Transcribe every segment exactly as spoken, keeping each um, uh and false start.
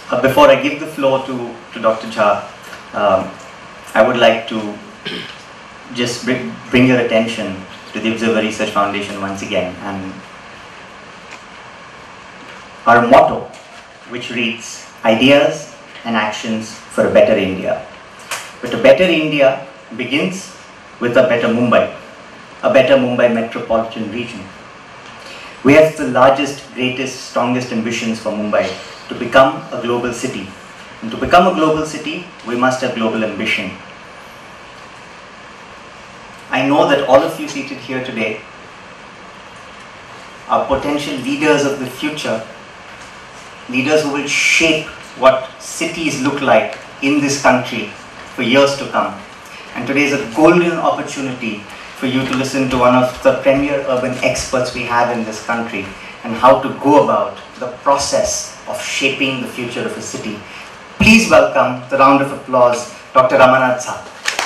Uh, before I give the floor to, to Doctor Jha, um, I would like to just bring, bring your attention to the Observer Research Foundation once again, and our motto, which reads, ideas and actions for a better India. But a better India begins with a better Mumbai, a better Mumbai metropolitan region. We have the largest, greatest, strongest ambitions for Mumbai to become a global city. And to become a global city, we must have global ambition. I know that all of you seated here today are potential leaders of the future, leaders who will shape what cities look like in this country for years to come. And today is a golden opportunity for you to listen to one of the premier urban experts we have in this country and how to go about the process of shaping the future of a city. Please welcome the round of applause, Doctor Ramanath Saab.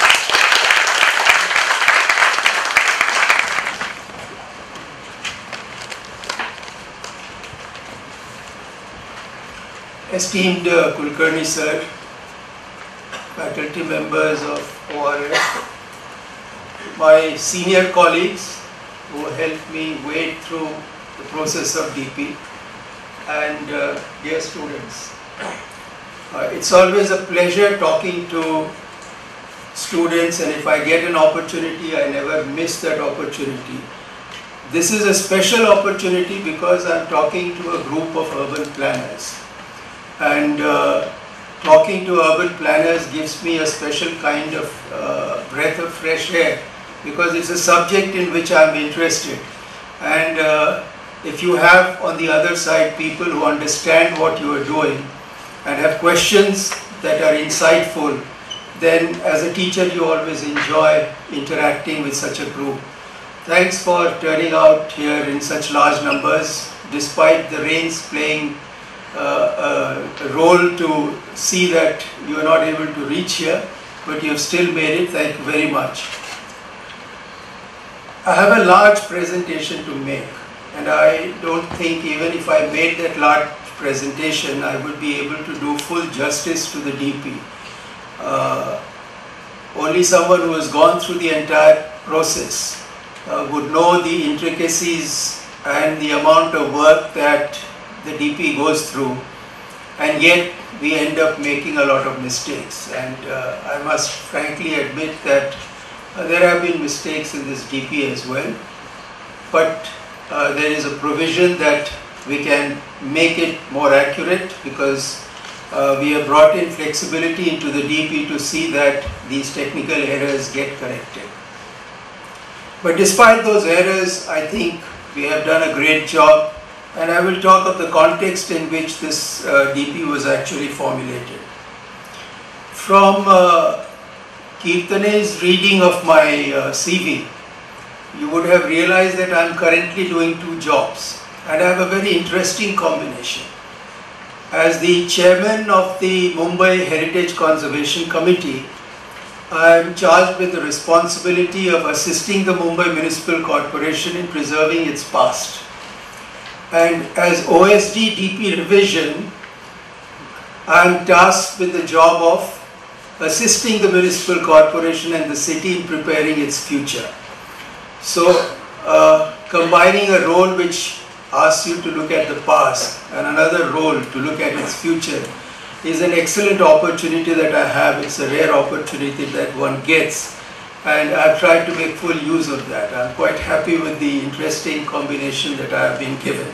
Esteemed uh, Kulkarni sir, faculty members of O R F, my senior colleagues who helped me wade through the process of D P, and uh, dear students. Uh, it's always a pleasure talking to students, and if I get an opportunity, I never miss that opportunity. This is a special opportunity because I'm talking to a group of urban planners. And uh, talking to urban planners gives me a special kind of uh, breath of fresh air, because it's a subject in which I'm interested. And uh, if you have on the other side people who understand what you are doing and have questions that are insightful, then as a teacher you always enjoy interacting with such a group. Thanks for turning out here in such large numbers, despite the rains playing Uh, a role to see that you are not able to reach here, but you have still made it. Thank you very much. I have a large presentation to make, and I don't think even if I made that large presentation, I would be able to do full justice to the D P. Uh, only someone who has gone through the entire process uh, would know the intricacies and the amount of work that the D P goes through, and yet we end up making a lot of mistakes. And uh, I must frankly admit that uh, there have been mistakes in this D P as well, but uh, there is a provision that we can make it more accurate, because uh, we have brought in flexibility into the D P to see that these technical errors get corrected. But despite those errors, I think we have done a great job. And I will talk of the context in which this uh, D P was actually formulated. From uh, Kirtane's reading of my uh, C V, you would have realized that I am currently doing two jobs, and I have a very interesting combination. As the chairman of the Mumbai Heritage Conservation Committee, I am charged with the responsibility of assisting the Mumbai Municipal Corporation in preserving its past. And as O S D D P revision, I am tasked with the job of assisting the municipal corporation and the city in preparing its future. So, uh, combining a role which asks you to look at the past and another role to look at its future is an excellent opportunity that I have. It's a rare opportunity that one gets, and I've tried to make full use of that. I'm quite happy with the interesting combination that I have been given.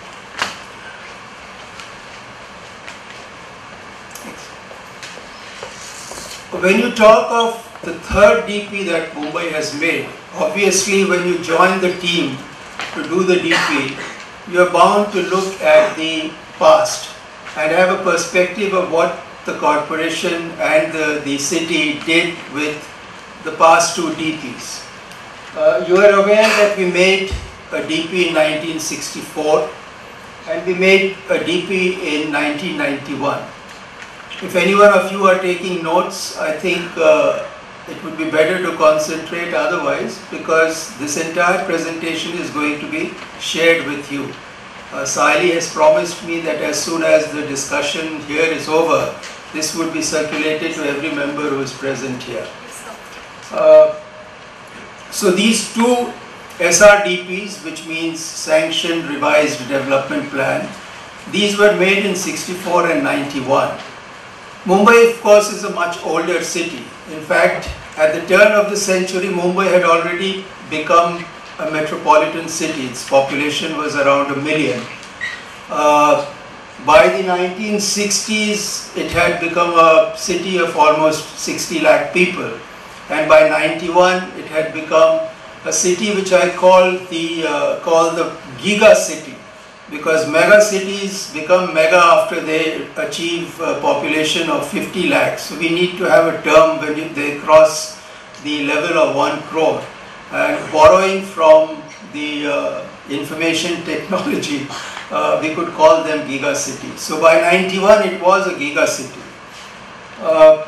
When you talk of the third D P that Mumbai has made, obviously when you join the team to do the D P, you are bound to look at the past and have a perspective of what the corporation and the, the city did with the past two D Ps. Uh, you are aware that we made a D P in nineteen sixty-four and we made a D P in nineteen ninety-one. If any one of you are taking notes, I think uh, it would be better to concentrate otherwise, because this entire presentation is going to be shared with you. Uh, Saili has promised me that as soon as the discussion here is over, this would be circulated to every member who is present here. Uh, so these two S R D Ps, which means Sanctioned Revised Development Plan, these were made in sixty-four and ninety-one. Mumbai, of course, is a much older city. In fact, at the turn of the century, Mumbai had already become a metropolitan city. Its population was around a million. Uh, by the nineteen sixties, it had become a city of almost sixty lakh people. And by ninety-one, it had become a city which I call the, uh, call the giga city, because mega cities become mega after they achieve a population of fifty lakhs. So we need to have a term when they cross the level of one crore. And borrowing from the uh, information technology, uh, we could call them giga cities. So by ninety-one, it was a giga city. Uh,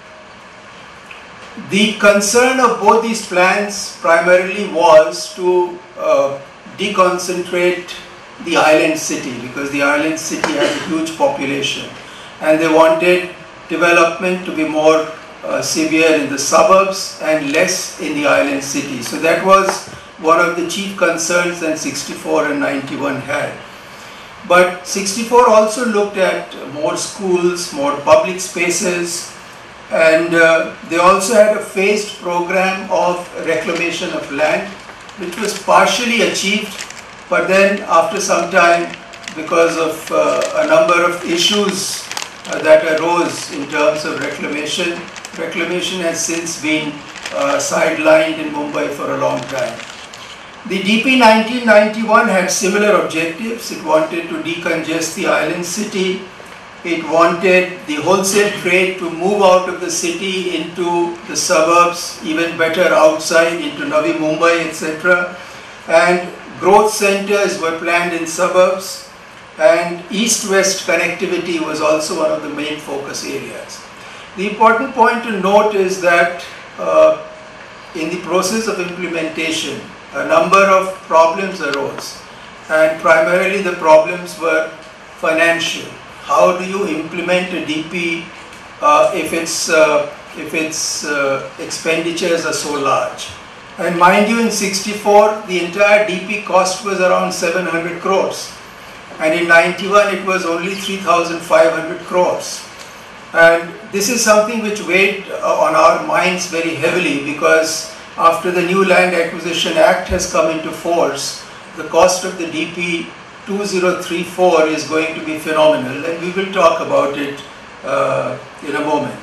the concern of both these plans primarily was to uh, deconcentrate the island city, because the island city has a huge population, and they wanted development to be more uh, severe in the suburbs and less in the island city. So that was one of the chief concerns that sixty-four and ninety-one had. But sixty-four also looked at more schools, more public spaces, and uh, they also had a phased program of reclamation of land, which was partially achieved. But then after some time, because of uh, a number of issues uh, that arose in terms of reclamation, reclamation has since been uh, sidelined in Mumbai for a long time. The D P nineteen ninety-one had similar objectives. It wanted to decongest the island city. It wanted the wholesale trade to move out of the city into the suburbs, even better outside into Navi Mumbai, et cetera. And growth centers were planned in suburbs, and east-west connectivity was also one of the main focus areas. The important point to note is that uh, in the process of implementation, a number of problems arose, and primarily the problems were financial. How do you implement a D P uh, if its, uh, if its uh, expenditures are so large? And mind you, in sixty-four, the entire D P cost was around seven hundred crores. And in ninety-one, it was only three thousand five hundred crores. And this is something which weighed uh, on our minds very heavily, because after the new Land Acquisition Act has come into force, the cost of the D P two thousand thirty-four is going to be phenomenal, and we will talk about it uh, in a moment.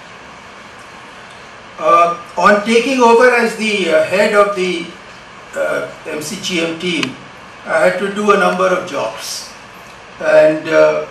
Uh, on taking over as the uh, head of the uh, M C G M team, I had to do a number of jobs, and uh,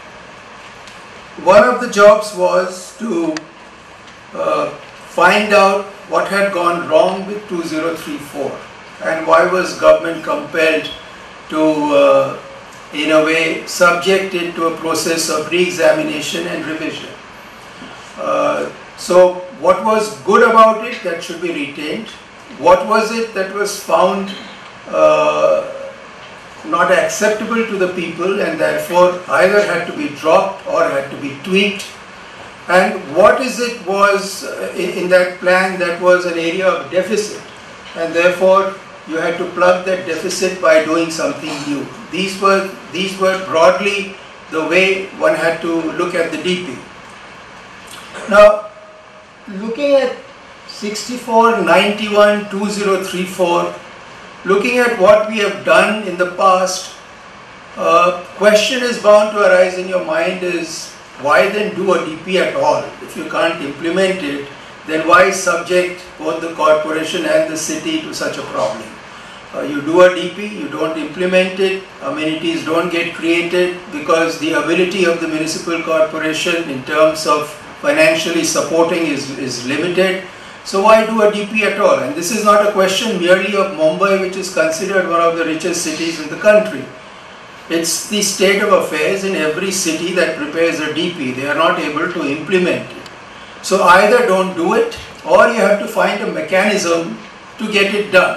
one of the jobs was to uh, find out what had gone wrong with two thousand thirty-four and why was government compelled to, uh, in a way, subject it to a process of re-examination and revision. Uh, so what was good about it that should be retained? What was it that was found uh, not acceptable to the people and therefore either had to be dropped or had to be tweaked? And what is it was in, in that plan that was an area of deficit, and therefore you had to plug that deficit by doing something new? These were, these were broadly the way one had to look at the D P. Now, looking at sixty-four, ninety-one, two thousand thirty-four, looking at what we have done in the past, uh, question is bound to arise in your mind is, why then do a D P at all? If you can't implement it, then why subject both the corporation and the city to such a problem? Uh, you do a D P, you don't implement it, amenities don't get created because the ability of the municipal corporation in terms of financially supporting is, is limited. So why do a D P at all? And this is not a question merely of Mumbai, which is considered one of the richest cities in the country. It's the state of affairs in every city that prepares a D P. They are not able to implement it. So either don't do it, or you have to find a mechanism to get it done.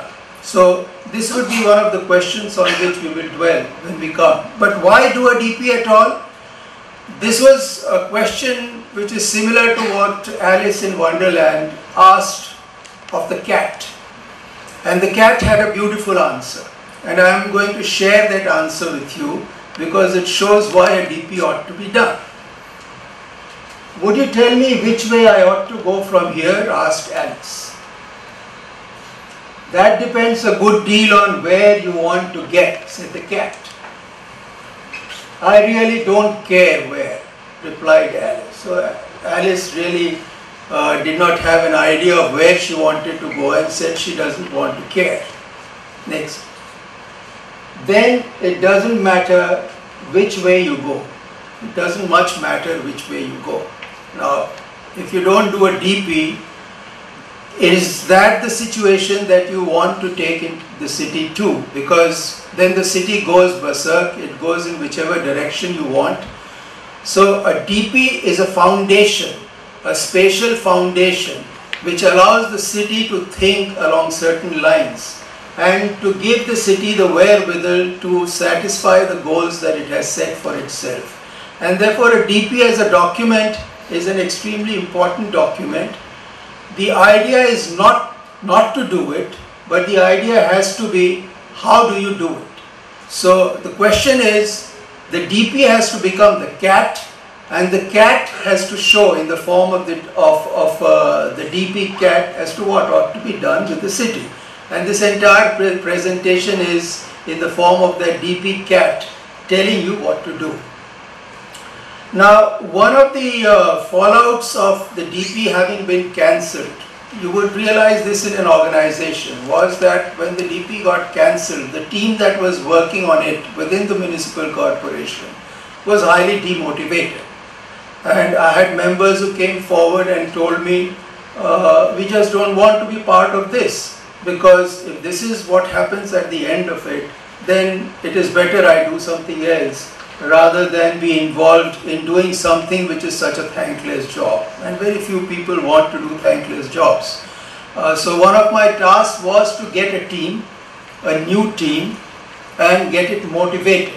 So this would be one of the questions on which we will dwell when we come. But why do a D P at all? This was a question which is similar to what Alice in Wonderland asked of the cat. And the cat had a beautiful answer. And I am going to share that answer with you because it shows why a D P ought to be done. Would you tell me which way I ought to go from here? Asked Alice. That depends a good deal on where you want to get, said the cat. I really don't care where, replied Alice. So Alice really uh, did not have an idea of where she wanted to go and said she doesn't want to care. Next. Then it doesn't matter which way you go. It doesn't much matter which way you go. Now, if you don't do a D P, is that the situation that you want to take in the city too? Because then the city goes berserk, it goes in whichever direction you want. So a D P is a foundation, a spatial foundation which allows the city to think along certain lines and to give the city the wherewithal to satisfy the goals that it has set for itself. And therefore a D P as a document is an extremely important document. The idea is not, not to do it, but the idea has to be, how do you do it? So the question is, the D P has to become the cat, and the cat has to show in the form of the, of, of, uh, the D P cat as to what ought to be done with the city. And this entire pre presentation is in the form of that D P cat telling you what to do. Now, one of the uh, fallouts of the D P having been cancelled, you would realize this in an organization, was that when the D P got cancelled, the team that was working on it within the municipal corporation was highly demotivated. And I had members who came forward and told me, uh, we just don't want to be part of this, because if this is what happens at the end of it, then it is better I do something else rather than be involved in doing something which is such a thankless job. And very few people want to do thankless jobs. Uh, so one of my tasks was to get a team, a new team, and get it motivated.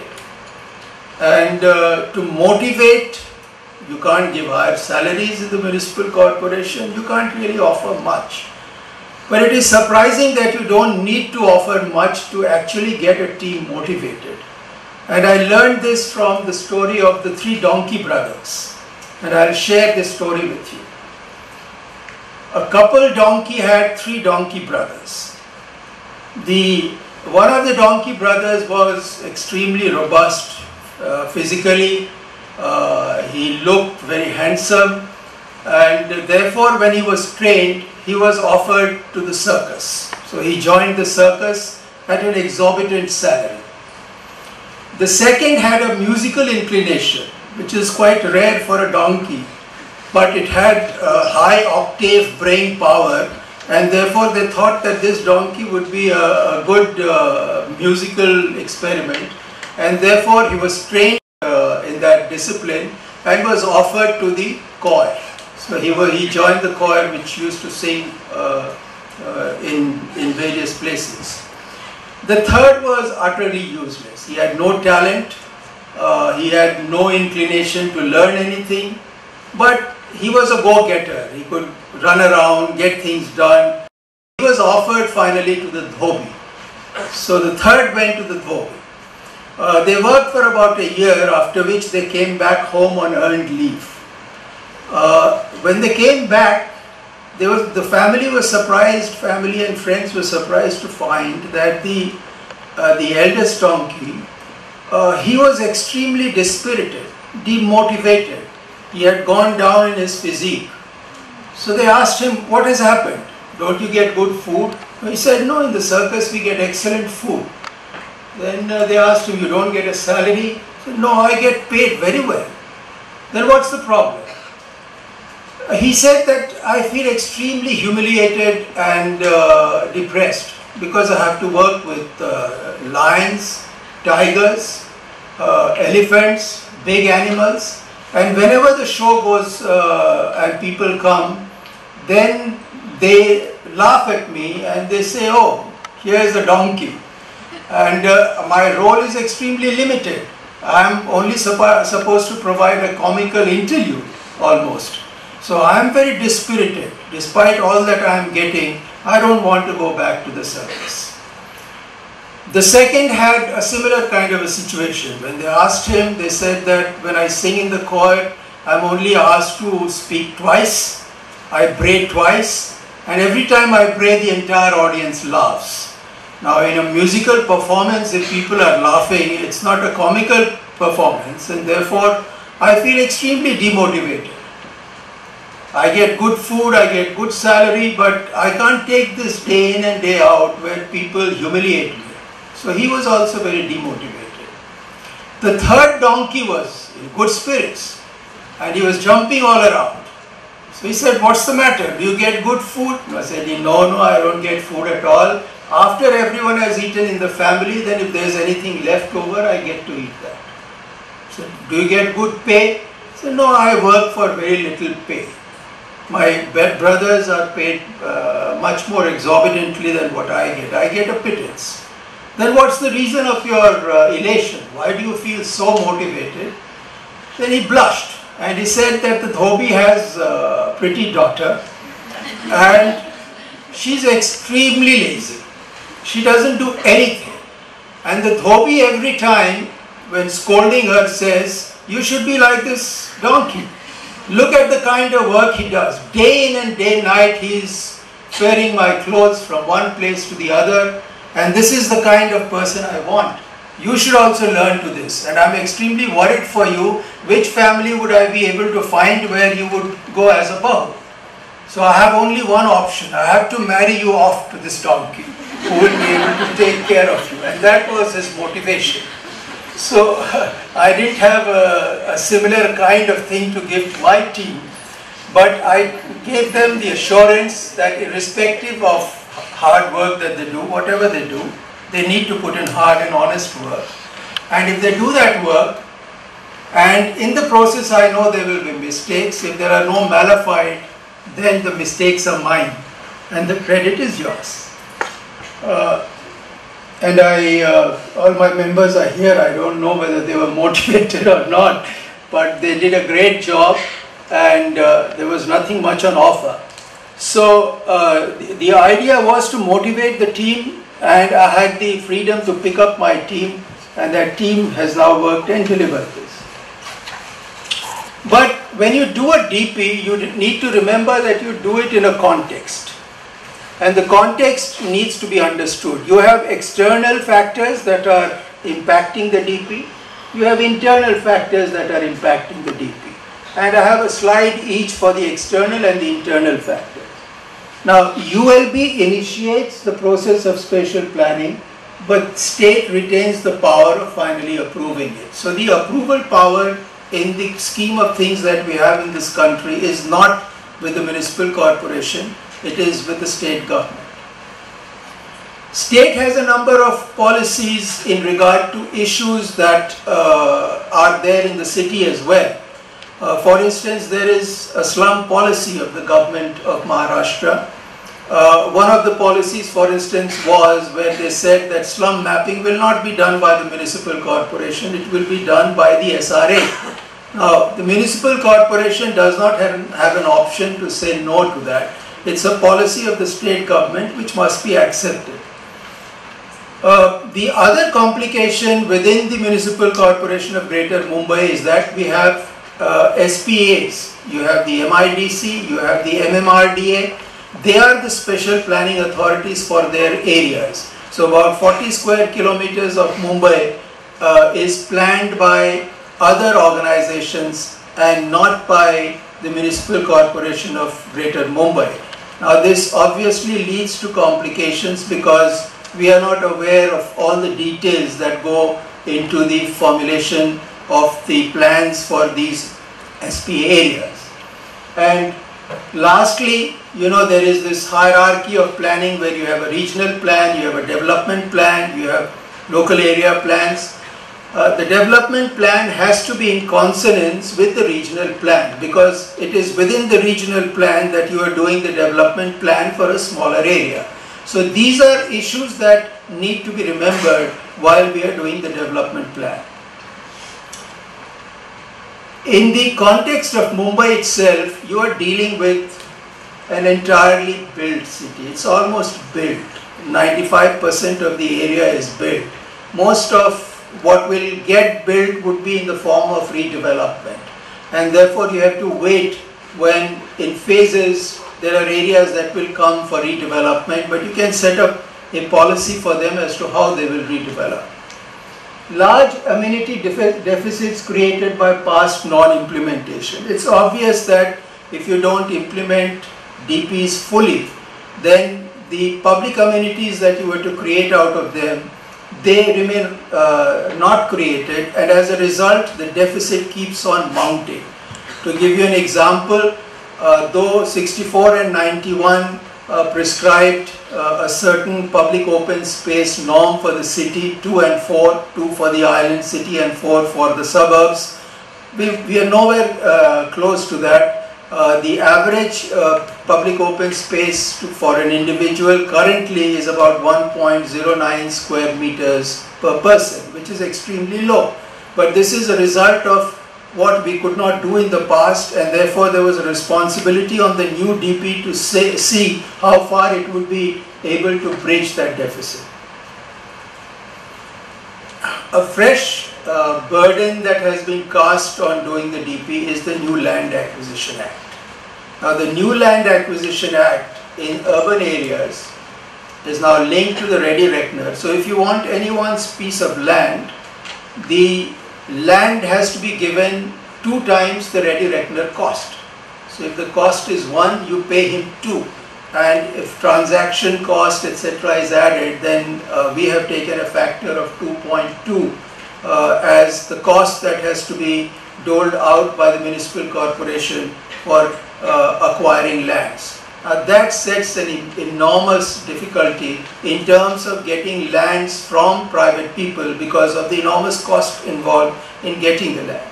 And uh, to motivate, you can't give higher salaries in the municipal corporation, you can't really offer much. But it is surprising that you don't need to offer much to actually get a team motivated. And I learned this from the story of the three donkey brothers. And I'll share this story with you. A couple donkey had three donkey brothers. The, one of the donkey brothers was extremely robust uh, physically. Uh, he looked very handsome. And therefore, when he was trained, he was offered to the circus. So he joined the circus at an exorbitant salary. The second had a musical inclination, which is quite rare for a donkey, but it had a high octave brain power, and therefore they thought that this donkey would be a, a good uh, musical experiment, and therefore he was trained uh, in that discipline and was offered to the choir. So he, was, he joined the choir which used to sing uh, uh, in, in various places. The third was utterly useless. He had no talent, uh, he had no inclination to learn anything, but he was a go-getter. He could run around, get things done. He was offered finally to the dhobi. So the third went to the dhobi. Uh, they worked for about a year, after which they came back home on earned leave. Uh, when they came back, There was, the family was surprised, family and friends were surprised to find that the, uh, the eldest donkey, uh, he was extremely dispirited, demotivated. He had gone down in his physique. So they asked him, what has happened? Don't you get good food? He said, no, in the circus we get excellent food. Then uh, they asked him, you don't get a salary? He said, no, I get paid very well. Then what's the problem? He said that I feel extremely humiliated and uh, depressed because I have to work with uh, lions, tigers, uh, elephants, big animals, and whenever the show goes uh, and people come, then they laugh at me and they say, oh, here is a donkey. And uh, my role is extremely limited. I am only suppo supposed to provide a comical interlude almost. So I am very dispirited. Despite all that I am getting, I don't want to go back to the service. The second had a similar kind of a situation. When they asked him, they said that when I sing in the choir, I am only asked to speak twice. I pray twice, and every time I pray, the entire audience laughs. Now, in a musical performance, if people are laughing, it's not a comical performance, and therefore I feel extremely demotivated. I get good food, I get good salary, but I can't take this day in and day out where people humiliate me. So he was also very demotivated. The third donkey was in good spirits, and he was jumping all around. So he said, "What's the matter? Do you get good food?" I said, "No, no, I don't get food at all. After everyone has eaten in the family, then if there's anything left over, I get to eat that." I said, "Do you get good pay?" I said, "No, I work for very little pay. My brothers are paid uh, much more exorbitantly than what I get. I get a pittance." "Then what's the reason of your uh, elation? Why do you feel so motivated?" Then he blushed and he said that the Dhobi has a pretty daughter and she's extremely lazy. She doesn't do anything. And the Dhobi every time when scolding her says, "You should be like this donkey. Look at the kind of work he does. Day in and day night he is wearing my clothes from one place to the other, and this is the kind of person I want. You should also learn to this, and I'm extremely worried for you. Which family would I be able to find where you would go as a bahu? So I have only one option. I have to marry you off to this donkey who will be able to take care of you." And that was his motivation. So I didn't have a, a similar kind of thing to give to my team, but I gave them the assurance that irrespective of hard work that they do, whatever they do, they need to put in hard and honest work. And if they do that work, and in the process I know there will be mistakes, if there are no malified, then the mistakes are mine and the credit is yours. Uh, and I, uh, all my members are here. I don't know whether they were motivated or not, but they did a great job, and uh, there was nothing much on offer. So uh, the, the idea was to motivate the team, and I had the freedom to pick up my team, and that team has now worked and delivered this. But when you do a D P, you need to remember that you do it in a context. And the context needs to be understood. You have external factors that are impacting the D P. You have internal factors that are impacting the D P. And I have a slide each for the external and the internal factors. Now, U L B initiates the process of spatial planning, but state retains the power of finally approving it. So the approval power in the scheme of things that we have in this country is not with the municipal corporation, it is with the state government. State has a number of policies in regard to issues that uh, are there in the city as well. Uh, for instance, there is a slum policy of the government of Maharashtra. Uh, one of the policies, for instance, was where they said that slum mapping will not be done by the municipal corporation, it will be done by the S R A. Now, the municipal corporation does not have, have an option to say no to that. It's a policy of the state government which must be accepted. Uh, the other complication within the Municipal Corporation of Greater Mumbai is that we have uh, S P As. You have the M I D C, you have the M M R D A. They are the special planning authorities for their areas. So about forty square kilometers of Mumbai uh, is planned by other organizations and not by the Municipal Corporation of Greater Mumbai. Now this obviously leads to complications because we are not aware of all the details that go into the formulation of the plans for these S P A areas. And lastly, you know, there is this hierarchy of planning where you have a regional plan, you have a development plan, you have local area plans. Uh, the development plan has to be in consonance with the regional plan because it is within the regional plan that you are doing the development plan for a smaller area. So these are issues that need to be remembered while we are doing the development plan. In the context of Mumbai itself, you are dealing with an entirely built city. It's almost built. ninety-five percent of the area is built. Most of what will get built would be in the form of redevelopment. And therefore you have to wait when in phases there are areas that will come for redevelopment, but you can set up a policy for them as to how they will redevelop. Large amenity defi- deficits created by past non-implementation. It's obvious that if you don't implement D Ps fully, then the public amenities that you were to create out of them, they remain uh, not created, and as a result the deficit keeps on mounting. To give you an example, uh, though sixty-four and ninety-one uh, prescribed uh, a certain public open space norm for the city, two and four, two for the island city and four for the suburbs, we, we are nowhere uh, close to that. Uh, the average uh, public open space to, for an individual currently is about one point zero nine square meters per person, which is extremely low. But this is a result of what we could not do in the past, and therefore there was a responsibility on the new D P to say, see how far it would be able to bridge that deficit. A fresh uh, burden that has been cast on doing the D P is the new Land Acquisition Act. Now the new Land Acquisition Act in urban areas is now linked to the ready reckoner. So if you want anyone's piece of land, the land has to be given two times the ready reckoner cost. So if the cost is one, you pay him two. And if transaction cost, et cetera is added, then uh, we have taken a factor of two point two uh, as the cost that has to be doled out by the municipal corporation for uh, acquiring lands. Uh, that sets an enormous difficulty in terms of getting lands from private people because of the enormous cost involved in getting the land.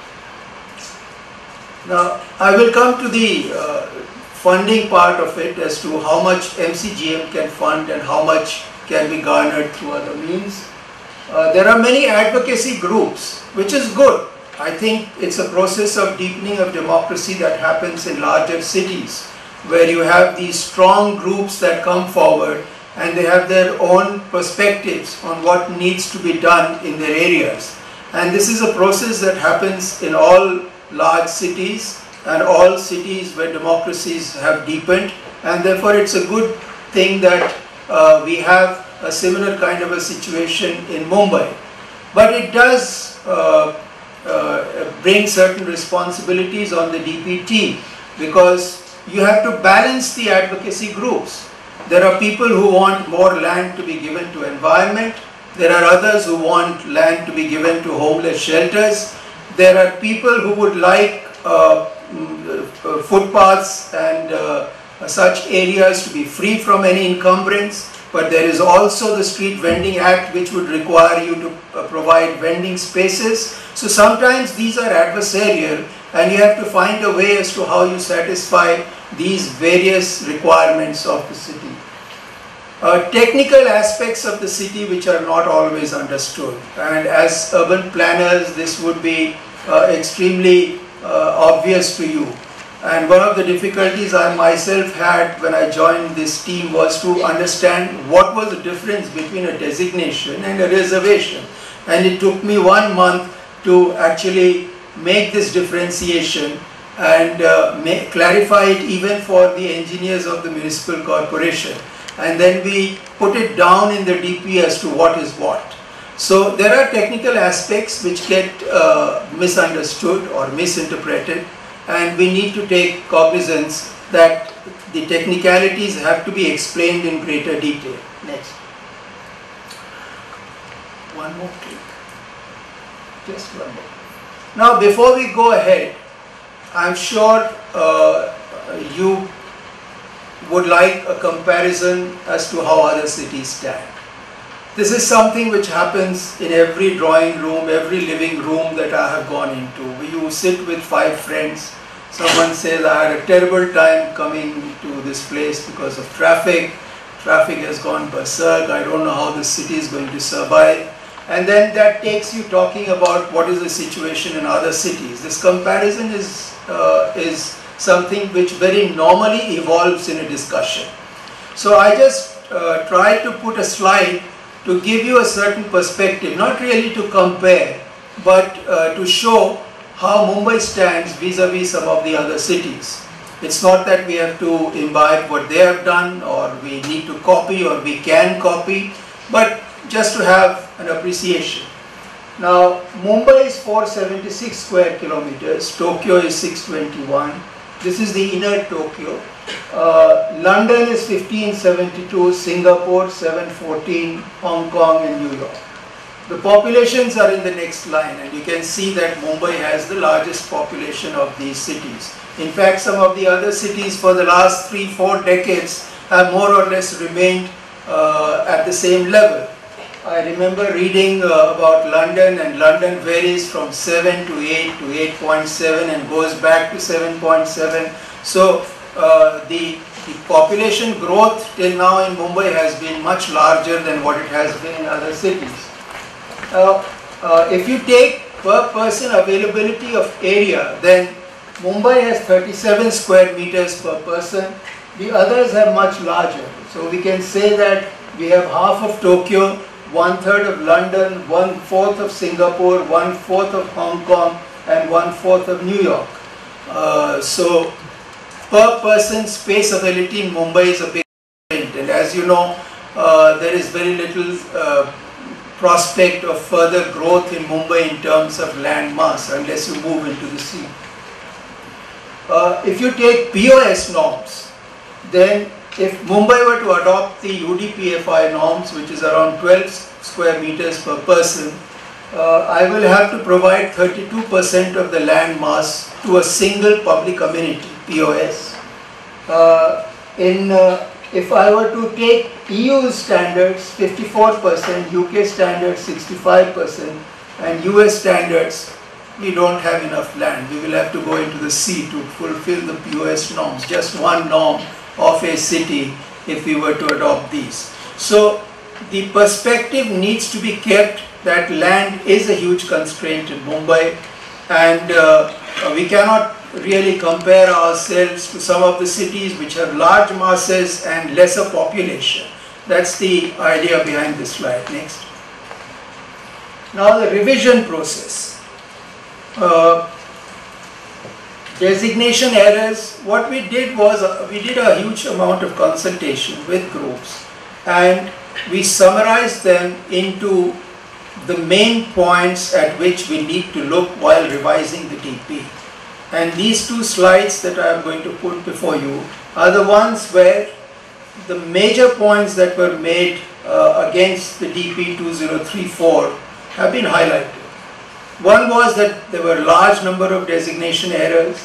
Now, I will come to the uh, funding part of it as to how much M C G M can fund and how much can be garnered through other means. Uh, there are many advocacy groups, which is good. I think it's a process of deepening of democracy that happens in larger cities, where you have these strong groups that come forward and they have their own perspectives on what needs to be done in their areas. And this is a process that happens in all large cities and all cities where democracies have deepened, and therefore it's a good thing that uh, we have a similar kind of a situation in Mumbai. But it does uh, uh, bring certain responsibilities on the D P T, because you have to balance the advocacy groups. There are people who want more land to be given to environment. There are others who want land to be given to homeless shelters. There are people who would like uh, uh, footpaths and uh, such areas to be free from any encumbrance. But there is also the Street Vending Act, which would require you to uh, provide vending spaces. So sometimes these are adversarial, and you have to find a way as to how you satisfy these various requirements of the city. Uh, technical aspects of the city which are not always understood, and as urban planners this would be uh, extremely uh, obvious to you. And one of the difficulties I myself had when I joined this team was to understand what was the difference between a designation and a reservation. And it took me one month to actually make this differentiation and uh, make, clarify it even for the engineers of the municipal corporation. And then we put it down in the D P as to what is what. So there are technical aspects which get uh, misunderstood or misinterpreted, and we need to take cognizance that the technicalities have to be explained in greater detail. Next. One more click. Just one more. Now before we go ahead, I'm sure uh, you would like a comparison as to how other cities stand. This is something which happens in every drawing room, every living room that I have gone into. You sit with five friends, someone says, I had a terrible time coming to this place because of traffic. traffic has gone berserk, I don't know how the city is going to survive. And then that takes you talking about what is the situation in other cities. This comparison is, uh, is something which very normally evolves in a discussion. So I just uh, tried to put a slide to give you a certain perspective, not really to compare, but uh, to show how Mumbai stands vis-a-vis some of the other cities. It's not that we have to imbibe what they have done, or we need to copy, or we can copy, but just to have an appreciation. Now, Mumbai is four hundred seventy-six square kilometers, Tokyo is six hundred twenty-one. This is the inner Tokyo. Uh, London is fifteen seventy-two, Singapore seven fourteen, Hong Kong and New York. The populations are in the next line, and you can see that Mumbai has the largest population of these cities. In fact, some of the other cities for the last three, four decades have more or less remained uh, at the same level. I remember reading uh, about London, and London varies from seven to eight to eight point seven and goes back to seven point seven. So uh, the, the population growth till now in Mumbai has been much larger than what it has been in other cities. Uh, uh, if you take per person availability of area, then Mumbai has thirty-seven square meters per person. The others have much larger. So we can say that we have half of Tokyo, one third of London, one fourth of Singapore, one fourth of Hong Kong, and one fourth of New York. Uh, so per person space availability in Mumbai is a big print, and as you know, uh, there is very little uh, prospect of further growth in Mumbai in terms of land mass unless you move into the sea. Uh, if you take P O S norms, then if Mumbai were to adopt the U D P F I norms, which is around twelve square meters per person, uh, I will have to provide thirty-two percent of the land mass to a single public amenity, P O S. Uh, in, uh, if I were to take E U standards, fifty-four percent, U K standards, sixty-five percent, and U S standards, we don't have enough land. We will have to go into the sea to fulfill the P O S norms, just one norm of a city if we were to adopt these. So the perspective needs to be kept that land is a huge constraint in Mumbai, and uh, we cannot really compare ourselves to some of the cities which have large masses and lesser population. That's the idea behind this slide. Next. Now the revision process. Uh, designation errors, what we did was uh, we did a huge amount of consultation with groups, and we summarized them into the main points at which we need to look while revising the D P. And these two slides that I am going to put before you are the ones where the major points that were made uh, against the D P two thousand thirty-four have been highlighted. One was that there were a large number of designation errors.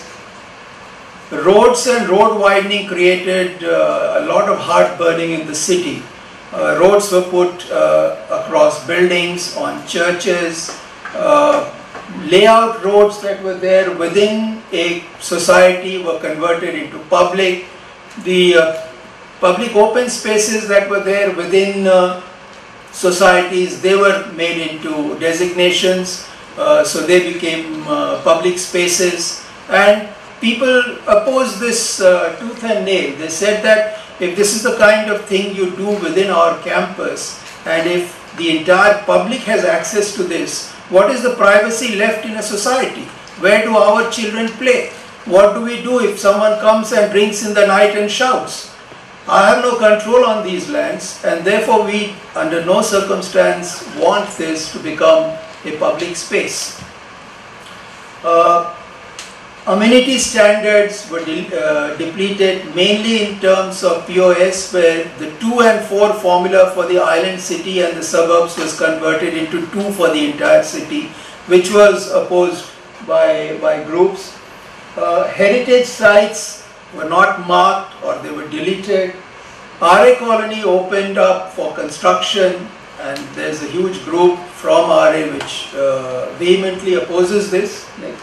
Roads and road widening created uh, a lot of heartburning in the city. Uh, roads were put uh, across buildings, on churches, uh, layout roads that were there within a society were converted into public. The uh, public open spaces that were there within uh, societies, they were made into designations. Uh, so they became uh, public spaces, and people opposed this uh, tooth and nail. They said that if this is the kind of thing you do within our campus, and if the entire public has access to this, what is the privacy left in a society? Where do our children play? What do we do if someone comes and drinks in the night and shouts? I have no control on these lands, and therefore we under no circumstance want this to become a public space. Uh, amenity standards were de uh, depleted mainly in terms of P O S, where the two and four formula for the island city and the suburbs was converted into two for the entire city, which was opposed by, by groups. Uh, heritage sites were not marked, or they were deleted. R A Colony opened up for construction, and there's a huge group from R A which uh, vehemently opposes this. Next.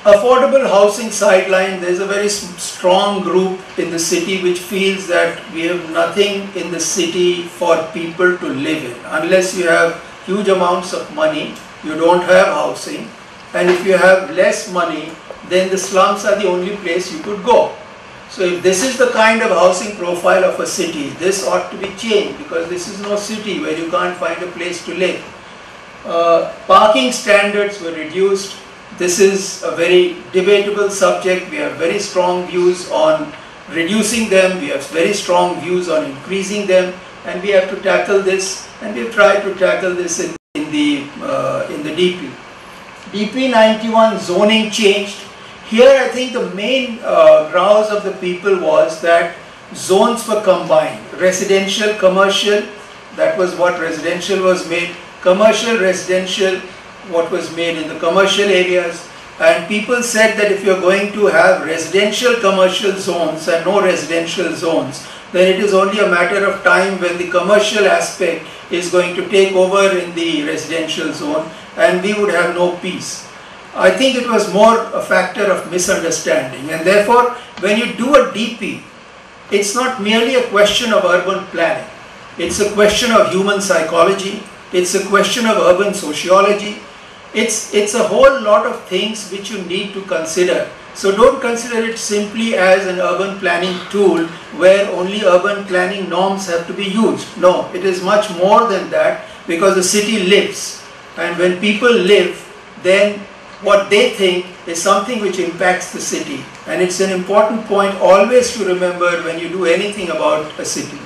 affordable housing sideline, there's a very strong group in the city which feels that we have nothing in the city for people to live in. Unless you have huge amounts of money, you don't have housing. And if you have less money, then the slums are the only place you could go. So if this is the kind of housing profile of a city, this ought to be changed, because this is no city where you can't find a place to live. Uh, parking standards were reduced. This is a very debatable subject. We have very strong views on reducing them. We have very strong views on increasing them, and we have to tackle this. And we have tried to tackle this in, in the uh, in the D P. D P ninety-one zoning changed. Here, I think the main uh, grouse of the people was that zones were combined. Residential, commercial. That was what residential was made. Commercial, residential. What was made in the commercial areas, and people said that if you are going to have residential commercial zones and no residential zones, then it is only a matter of time when the commercial aspect is going to take over in the residential zone, and we would have no peace. I think it was more a factor of misunderstanding, and therefore when you do a D P, it's not merely a question of urban planning, it's a question of human psychology, it's a question of urban sociology. It's, it's a whole lot of things which you need to consider. So don't consider it simply as an urban planning tool where only urban planning norms have to be used. No, it is much more than that, because the city lives. And when people live, then what they think is something which impacts the city. And it's an important point always to remember when you do anything about a city.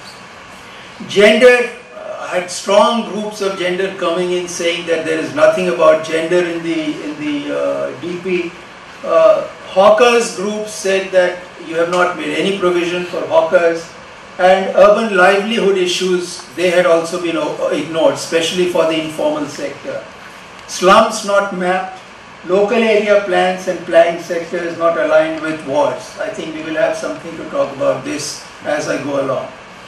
Gender. I had strong groups of gender coming in saying that there is nothing about gender in the in the uh, D P. Uh, hawkers groups said that you have not made any provision for hawkers, and urban livelihood issues, they had also been ignored, especially for the informal sector. Slums not mapped, local area plans and planning sector is not aligned with wards. I think we will have something to talk about this as I go along.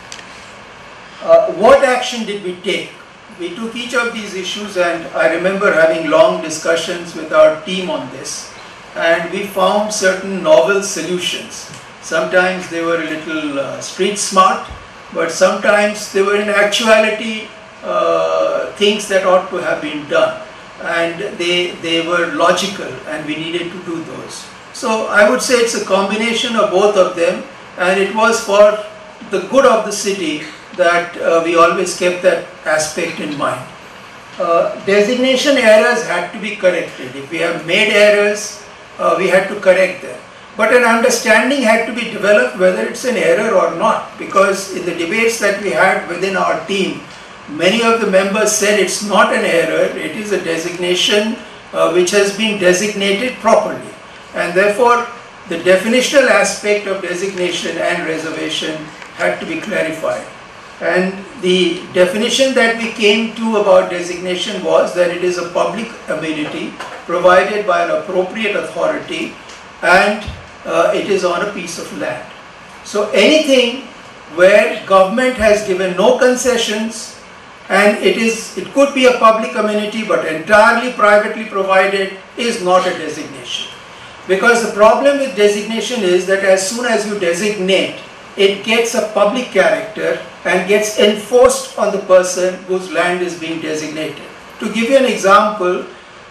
Uh, what action did we take? We took each of these issues, and I remember having long discussions with our team on this, and we found certain novel solutions. Sometimes they were a little uh, street smart, but sometimes they were in actuality uh, things that ought to have been done, and they, they were logical, and we needed to do those. So I would say it's a combination of both of them, and it was for the good of the city that uh, we always kept that aspect in mind. Uh, designation errors had to be corrected. If we have made errors, uh, we had to correct them. But an understanding had to be developed whether it's an error or not, because in the debates that we had within our team, many of the members said it's not an error, it is a designation uh, which has been designated properly. And therefore, the definitional aspect of designation and reservation had to be clarified. And the definition that we came to about designation was that it is a public amenity provided by an appropriate authority, and uh, it is on a piece of land. So anything where government has given no concessions, and it is it could be a public amenity but entirely privately provided, is not a designation. Because the problem with designation is that as soon as you designate, it gets a public character and gets enforced on the person whose land is being designated. To give you an example,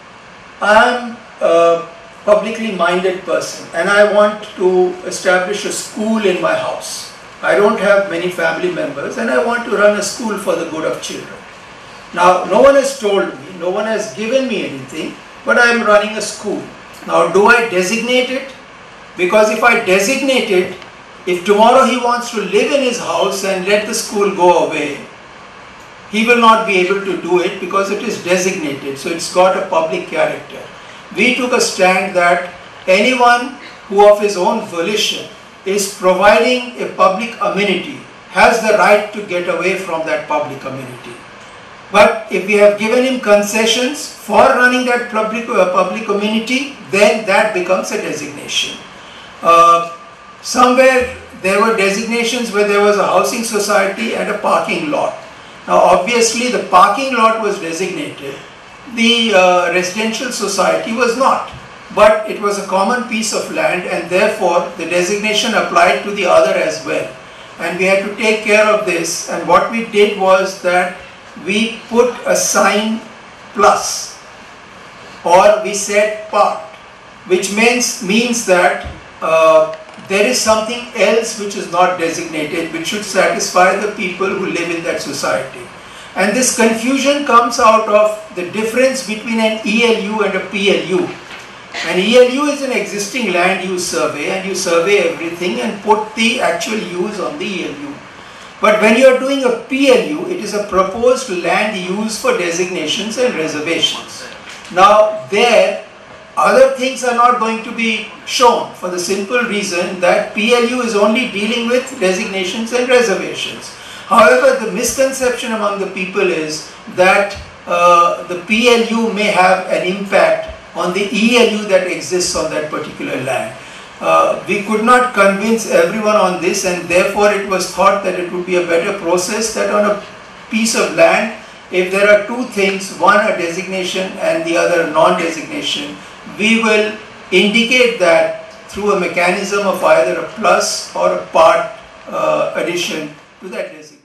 I am a publicly minded person and I want to establish a school in my house. I don't have many family members and I want to run a school for the good of children. Now, no one has told me, no one has given me anything, but I am running a school. Now, do I designate it? Because if I designate it, if tomorrow he wants to live in his house and let the school go away, he will not be able to do it because it is designated, so it's got a public character. We took a stand that anyone who of his own volition is providing a public amenity has the right to get away from that public amenity. But if we have given him concessions for running that public, uh, public amenity, then that becomes a designation. Uh, Somewhere there were designations where there was a housing society and a parking lot. Now obviously the parking lot was designated, the uh, residential society was not. but it was a common piece of land, and therefore the designation applied to the other as well. And we had to take care of this, and what we did was that we put a sign plus, or we said part, which means, means that uh, there is something else which is not designated, which should satisfy the people who live in that society. And this confusion comes out of the difference between an E L U and a P L U. An E L U is an existing land use survey, and you survey everything and put the actual use on the E L U. But when you are doing a P L U, it is a proposed land use for designations and reservations. Now there, other things are not going to be shown for the simple reason that P L U is only dealing with designations and reservations. However, the misconception among the people is that uh, the P L U may have an impact on the E L U that exists on that particular land. Uh, we could not convince everyone on this, and therefore it was thought that it would be a better process that on a piece of land, if there are two things, one a designation and the other non-designation, we will indicate that through a mechanism of either a plus or a part uh, addition to that designation.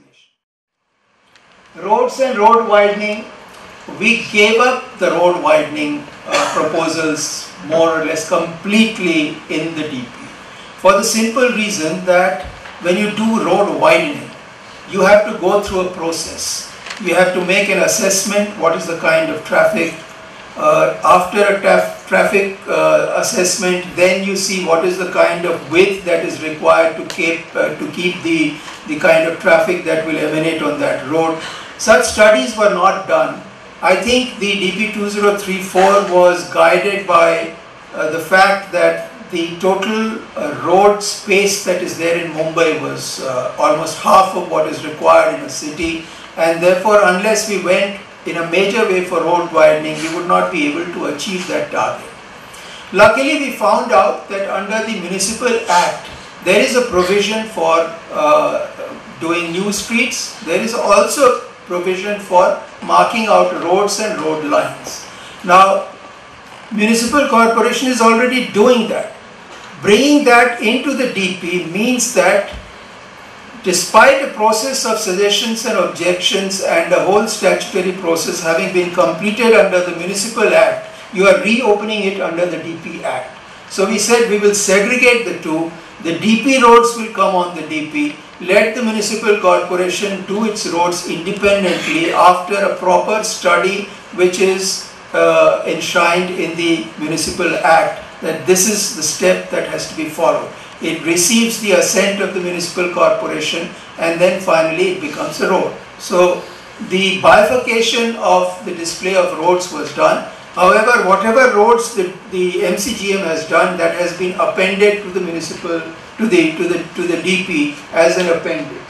Roads and road widening, we gave up the road widening uh, proposals more or less completely in the D P, for the simple reason that when you do road widening, you have to go through a process. You have to make an assessment, what is the kind of traffic. Uh, after a traf traffic uh, assessment, then you see what is the kind of width that is required to keep, uh, to keep the, the kind of traffic that will emanate on that road. Such studies were not done. I think the D P two thousand thirty-four was guided by uh, the fact that the total uh, road space that is there in Mumbai was uh, almost half of what is required in a city, and therefore unless we went in a major way for road widening, we would not be able to achieve that target. Luckily, we found out that under the Municipal Act, there is a provision for uh, doing new streets. There is also provision for marking out roads and road lines. Now, Municipal Corporation is already doing that. Bringing that into the D P means that despite a process of suggestions and objections and the whole statutory process having been completed under the Municipal Act, you are reopening it under the D P Act. So we said we will segregate the two. The D P roads will come on the D P. Let the Municipal Corporation do its roads independently after a proper study which is uh, enshrined in the Municipal Act, that this is the step that has to be followed. It receives the assent of the Municipal Corporation, and then finally it becomes a road. So the bifurcation of the display of roads was done. However, whatever roads the, the M C G M has done, that has been appended to the municipal, to the to the to the D P as an appendix.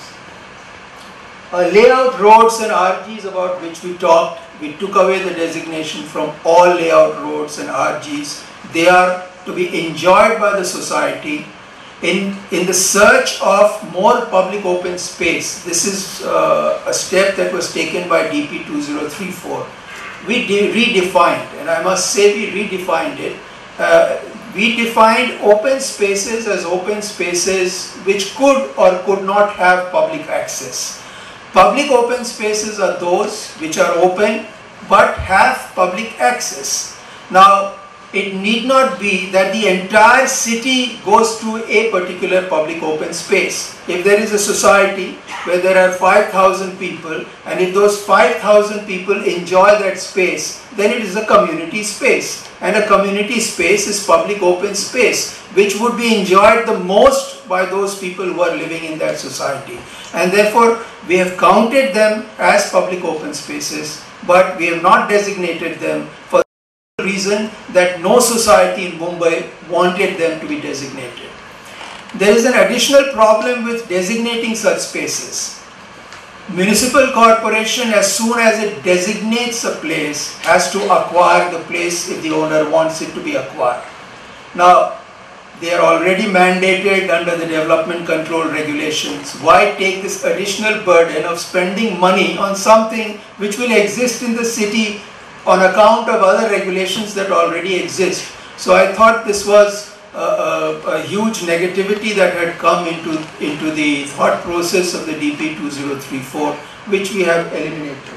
Uh, layout roads and R Gs about which we talked, we took away the designation from all layout roads and R Gs. They are to be enjoyed by the society. In, in the search of more public open space, this is uh, a step that was taken by D P two thousand thirty-four. We redefined, and I must say we redefined it. Uh, we defined open spaces as open spaces which could or could not have public access. Public open spaces are those which are open but have public access. Now, it need not be that the entire city goes to a particular public open space. If there is a society where there are five thousand people, and if those five thousand people enjoy that space, then it is a community space. And a community space is public open space, which would be enjoyed the most by those people who are living in that society. And therefore, we have counted them as public open spaces, but we have not designated them for reason that no society in Mumbai wanted them to be designated. There is an additional problem with designating such spaces. Municipal Corporation, as soon as it designates a place, has to acquire the place if the owner wants it to be acquired. Now, they are already mandated under the development control regulations. Why take this additional burden of spending money on something which will exist in the city on account of other regulations that already exist? So I thought this was a, a, a huge negativity that had come into, into the thought process of the D P two thousand thirty-four, which we have eliminated.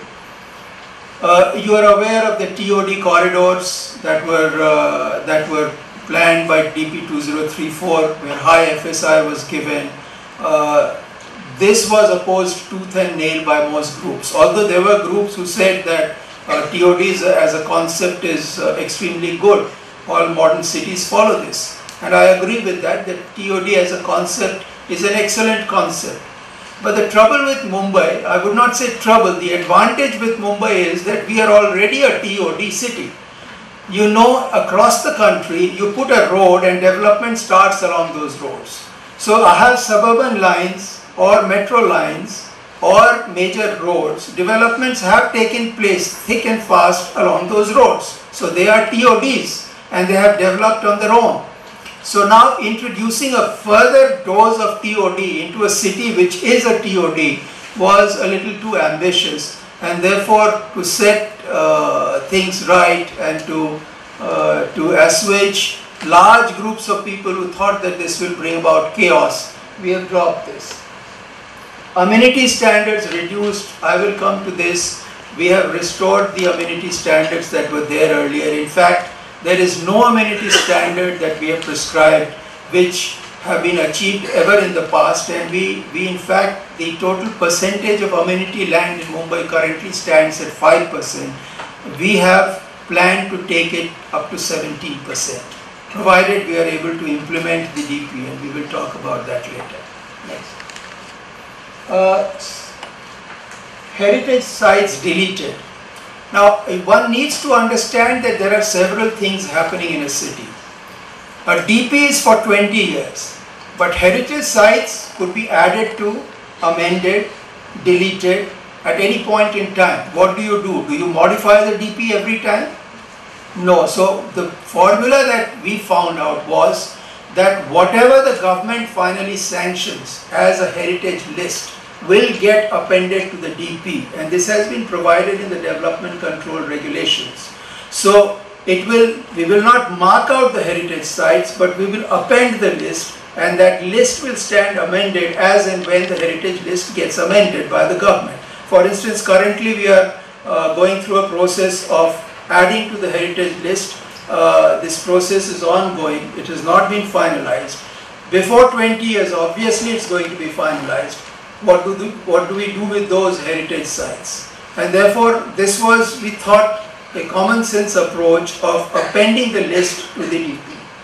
Uh, you are aware of the T O D corridors that were, uh, that were planned by D P two thousand thirty-four, where high F S I was given. Uh, this was opposed tooth and nail by most groups, although there were groups who said that uh, T O Ds as a concept is uh, extremely good. All modern cities follow this, and I agree with that, that T O D as a concept is an excellent concept. But the trouble with Mumbai, I would not say trouble, the advantage with Mumbai is that we are already a T O D city. You know, across the country, you put a road and development starts along those roads. So I have suburban lines or metro lines or major roads, developments have taken place thick and fast along those roads. So they are T O Ds and they have developed on their own. So now introducing a further dose of T O D into a city which is a T O D was a little too ambitious, and therefore to set uh, things right and to, uh, to assuage large groups of people who thought that this will bring about chaos, we have dropped this. Amenity standards reduced, I will come to this. We have restored the amenity standards that were there earlier. In fact, there is no amenity standard that we have prescribed which have been achieved ever in the past, and we, we in fact, the total percentage of amenity land in Mumbai currently stands at five percent. We have planned to take it up to seventeen percent, provided we are able to implement the D P, and we will talk about that later. Next. Uh, heritage sites deleted. Now, one needs to understand that there are several things happening in a city. A D P is for twenty years, but heritage sites could be added to, amended, deleted at any point in time. What do you do? Do you modify the D P every time? No. So the formula that we found out was that whatever the government finally sanctions as a heritage list will get appended to the D P, and this has been provided in the development control regulations. So it will, we will not mark out the heritage sites, but we will append the list, and that list will stand amended as and when the heritage list gets amended by the government. For instance, currently we are uh, going through a process of adding to the heritage list. Uh, this process is ongoing. It has not been finalized. Before twenty years, obviously it's going to be finalized. What do, do, what do we do with those heritage sites? And therefore, this was, we thought, a common sense approach of appending the list to the D P.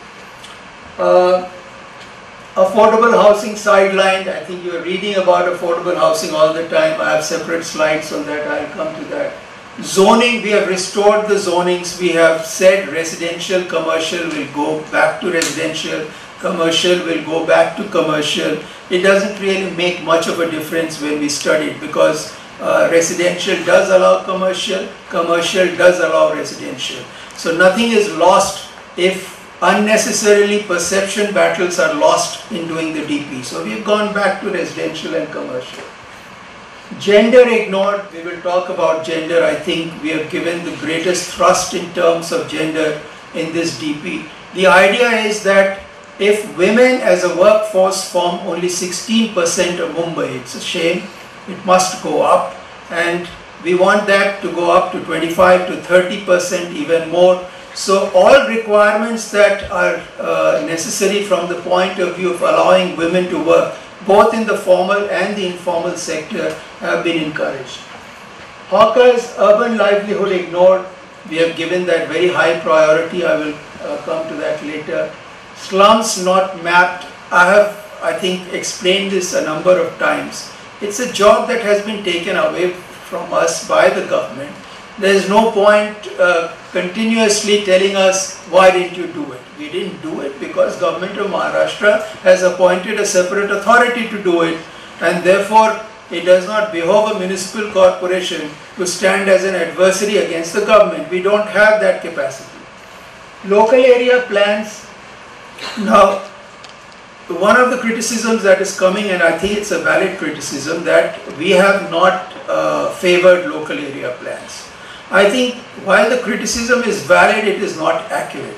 Uh, affordable housing sidelined. I think you are reading about affordable housing all the time. I have separate slides on that. I'll come to that. Zoning, we have restored the zonings. We have said residential, commercial will go back to residential, commercial will go back to commercial. It doesn't really make much of a difference when we study it, because uh, residential does allow commercial, commercial does allow residential. So nothing is lost if unnecessarily perception battles are lost in doing the D P. So we have gone back to residential and commercial. Gender ignored, we will talk about gender. I think we have given the greatest thrust in terms of gender in this D P. The idea is that if women as a workforce form only sixteen percent of Mumbai, it's a shame, it must go up, and we want that to go up to twenty-five to thirty percent, even more. So all requirements that are uh, necessary from the point of view of allowing women to work, both in the formal and the informal sector, have been encouraged. Hawkers, urban livelihood ignored. We have given that very high priority. I will uh, come to that later. Slums not mapped. I have, I think, explained this a number of times. It's a job that has been taken away from us by the government. There is no point uh, continuously telling us, why didn't you do it? We didn't do it because government of Maharashtra has appointed a separate authority to do it, and therefore it does not behove a municipal corporation to stand as an adversary against the government. We don't have that capacity. Local area plans. Now, one of the criticisms that is coming, and I think it's a valid criticism, that we have not uh, favored local area plans. I think while the criticism is valid, it is not accurate.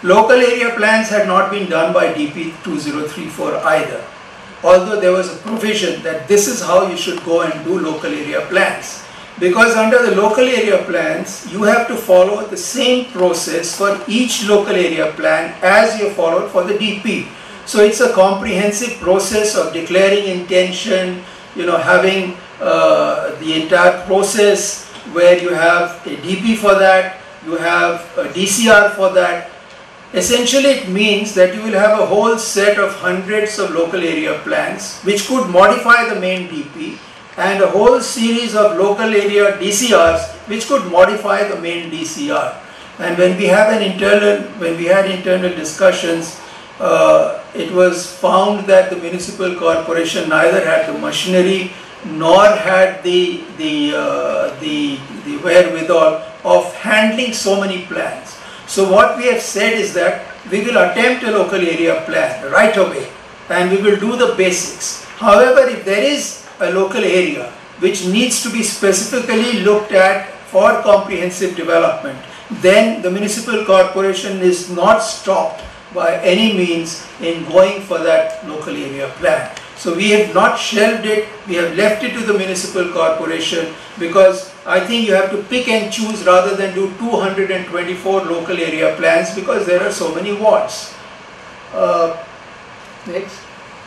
Local area plans had not been done by D P two thousand thirty-four either, although there was a provision that this is how you should go and do local area plans. Because under the local area plans, you have to follow the same process for each local area plan as you followed for the D P. So it's a comprehensive process of declaring intention, you know, having uh, the entire process where you have a D P for that, you have a D C R for that. Essentially it means that you will have a whole set of hundreds of local area plans which could modify the main D P, and a whole series of local area D C Rs which could modify the main D C R. And when we have an internal, when we had internal discussions, uh, it was found that the municipal corporation neither had the machinery nor had the the uh, the, the wherewithal of handling so many plans. So what we have said is that we will attempt a local area plan right away and we will do the basics. However, if there is a local area which needs to be specifically looked at for comprehensive development, then the municipal corporation is not stopped by any means in going for that local area plan. So we have not shelved it, we have left it to the municipal corporation, because I think you have to pick and choose rather than do two hundred twenty-four local area plans, because there are so many wards. Uh, next.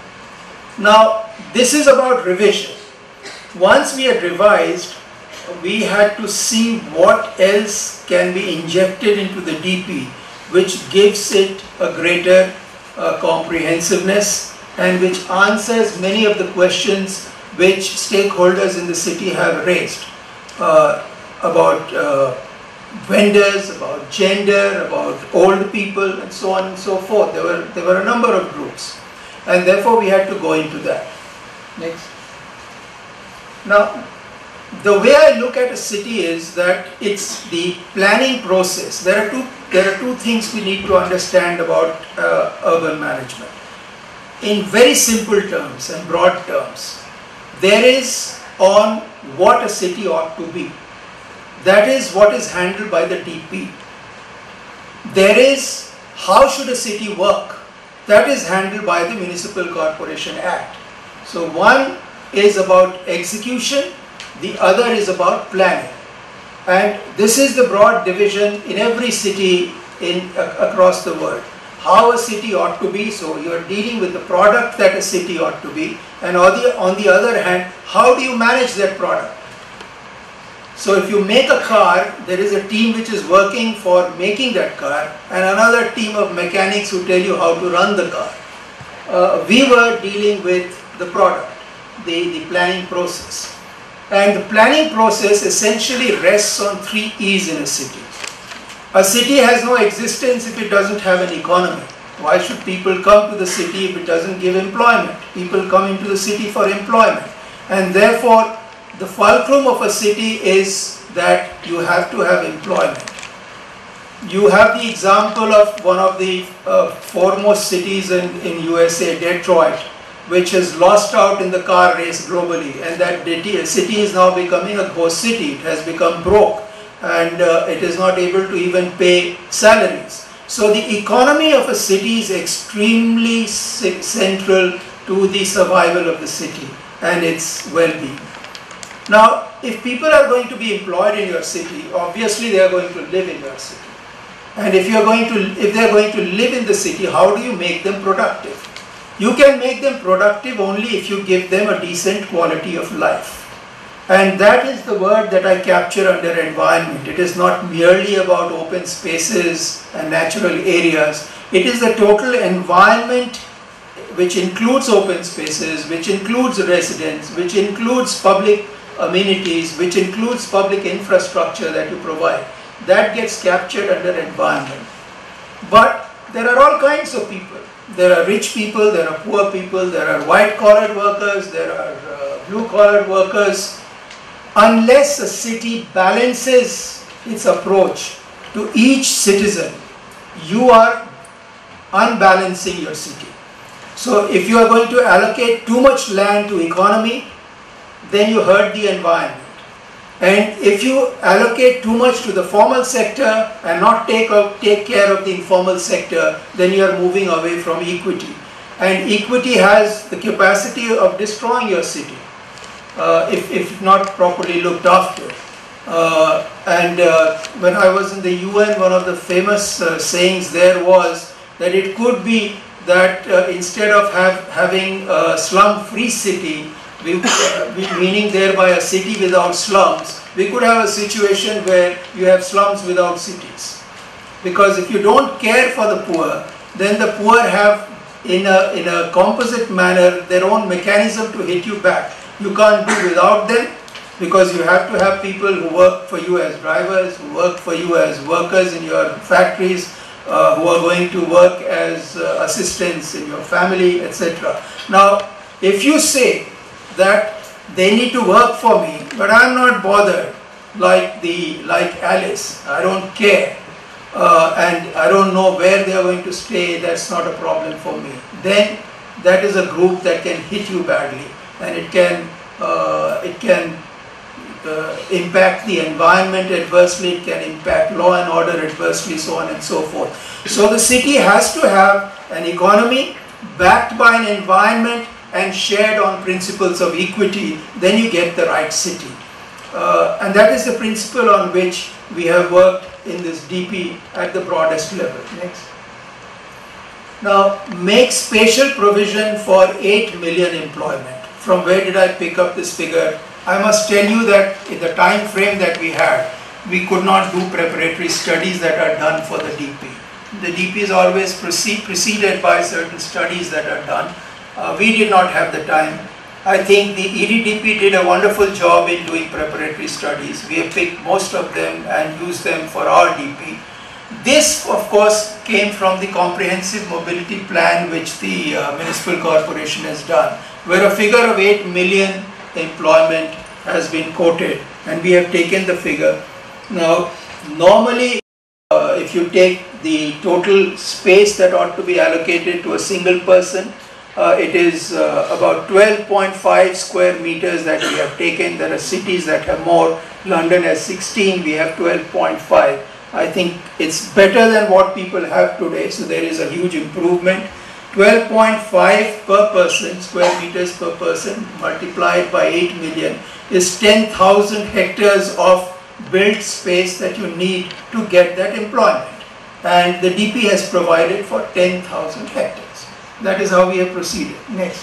Now this is about revision. Once we had revised, we had to see what else can be injected into the D P which gives it a greater uh, comprehensiveness and which answers many of the questions which stakeholders in the city have raised uh, about uh, vendors, about gender, about old people, and so on and so forth. There were, there were a number of groups, and therefore we had to go into that. Next. Now, the way I look at a city is that it's the planning process. There are two, there are two things we need to understand about uh, urban management. In very simple terms and broad terms, there is on what a city ought to be. That is what is handled by the D P. There is how should a city work. That is handled by the Municipal Corporation Act. So one is about execution, the other is about planning. And this is the broad division in every city in uh, across the world. How a city ought to be, so you are dealing with the product that a city ought to be, and on the, on the other hand, how do you manage that product? So if you make a car, there is a team which is working for making that car, and another team of mechanics who tell you how to run the car. Uh, we were dealing with the product, the, the planning process. And the planning process essentially rests on three E's in a city. A city has no existence if it doesn't have an economy. Why should people come to the city if it doesn't give employment? People come into the city for employment. And therefore, the fulcrum of a city is that you have to have employment. You have the example of one of the uh, foremost cities in, in U S A, Detroit, which has lost out in the car race globally, and that city is now becoming a ghost city. It has become broke, and uh, it is not able to even pay salaries. So the economy of a city is extremely central to the survival of the city and its well-being. Now, if people are going to be employed in your city, obviously they are going to live in your city. And if you are going to, if they are going to live in the city, how do you make them productive? You can make them productive only if you give them a decent quality of life. And that is the word that I capture under environment. It is not merely about open spaces and natural areas. It is the total environment which includes open spaces, which includes residents, which includes public amenities, which includes public infrastructure that you provide. That gets captured under environment. But there are all kinds of people. There are rich people, there are poor people, there are white-collar workers, there are uh, blue-collar workers. Unless a city balances its approach to each citizen, you are unbalancing your city. So if you are going to allocate too much land to economy, then you hurt the environment. And if you allocate too much to the formal sector and not take, up, take care of the informal sector, then you are moving away from equity. And equity has the capacity of destroying your city uh, if, if not properly looked after. Uh, and uh, when I was in the U N, one of the famous uh, sayings there was that it could be that uh, instead of have, having a slum-free city, we, uh, meaning thereby a city without slums, we could have a situation where you have slums without cities. Because if you don't care for the poor, then the poor have in a, in a composite manner their own mechanism to hit you back. You can't do without them, because you have to have people who work for you as drivers, who work for you as workers in your factories, uh, who are going to work as uh, assistants in your family, et cetera. Now, if you say that they need to work for me, but I'm not bothered, like the like Alice, I don't care, uh, and I don't know where they are going to stay, that's not a problem for me, then that is a group that can hit you badly, and it can uh, it can uh, impact the environment adversely, it can impact law and order adversely, so on and so forth. So the city has to have an economy backed by an environment and shared on principles of equity, then you get the right city. Uh, and that is the principle on which we have worked in this D P at the broadest level. Next. Now, make spatial provision for eight million employment. From where did I pick up this figure? I must tell you that in the time frame that we had, we could not do preparatory studies that are done for the D P. The D P is always proceed, preceded by certain studies that are done. Uh, we did not have the time. I think the E D D P did a wonderful job in doing preparatory studies. We have picked most of them and used them for our D P. This, of course, came from the comprehensive mobility plan which the uh, municipal corporation has done, where a figure of eight million employment has been quoted, and we have taken the figure. Now, normally, uh, if you take the total space that ought to be allocated to a single person, Uh, it is uh, about twelve point five square meters that we have taken. There are cities that have more. London has sixteen, we have twelve point five. I think it's better than what people have today, so there is a huge improvement. twelve point five per person, square meters per person, multiplied by eight million is ten thousand hectares of built space that you need to get that employment. And the D P has provided for ten thousand hectares. That is how we have proceeded. Next.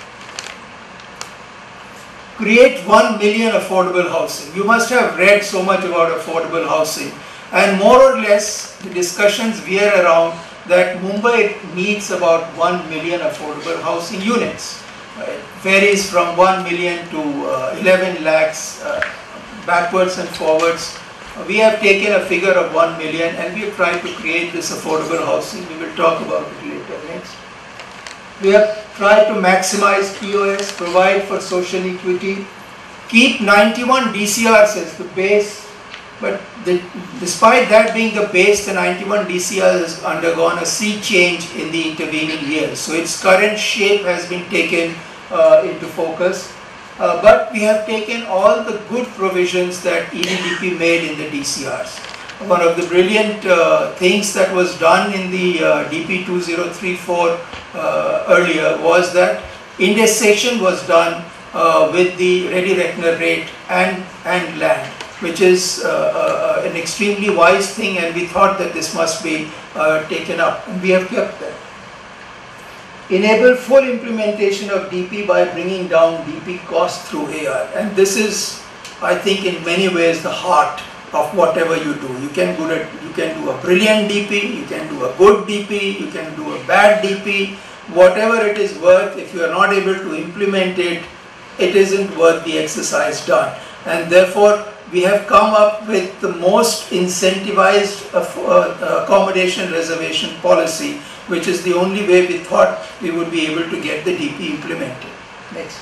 Create one million affordable housing. You must have read so much about affordable housing, and more or less the discussions veer around that Mumbai needs about one million affordable housing units. Uh, it varies from one million to uh, eleven lakhs, uh, backwards and forwards. Uh, we have taken a figure of one million and we have tried to create this affordable housing. We will talk about it later. Next. We have tried to maximize P O S, provide for social equity, keep ninety-one D C Rs as the base, but the, despite that being the base, the ninety-one D C R has undergone a sea change in the intervening years. So its current shape has been taken uh, into focus, uh, but we have taken all the good provisions that E D D P made in the D C Rs. One of the brilliant uh, things that was done in the uh, D P two thousand thirty-four uh, earlier was that indexation was done uh, with the ready reckoner rate and, and land, which is uh, uh, an extremely wise thing, and we thought that this must be uh, taken up, and we have kept that. Enable full implementation of D P by bringing down D P cost through A R, and this is, I think, in many ways the heart of whatever you do. You can do a, you can do a brilliant D P, you can do a good D P, you can do a bad D P, whatever it is worth. If you are not able to implement it, it isn't worth the exercise done. And therefore, we have come up with the most incentivized uh, accommodation reservation policy, which is the only way we thought we would be able to get the D P implemented. Next.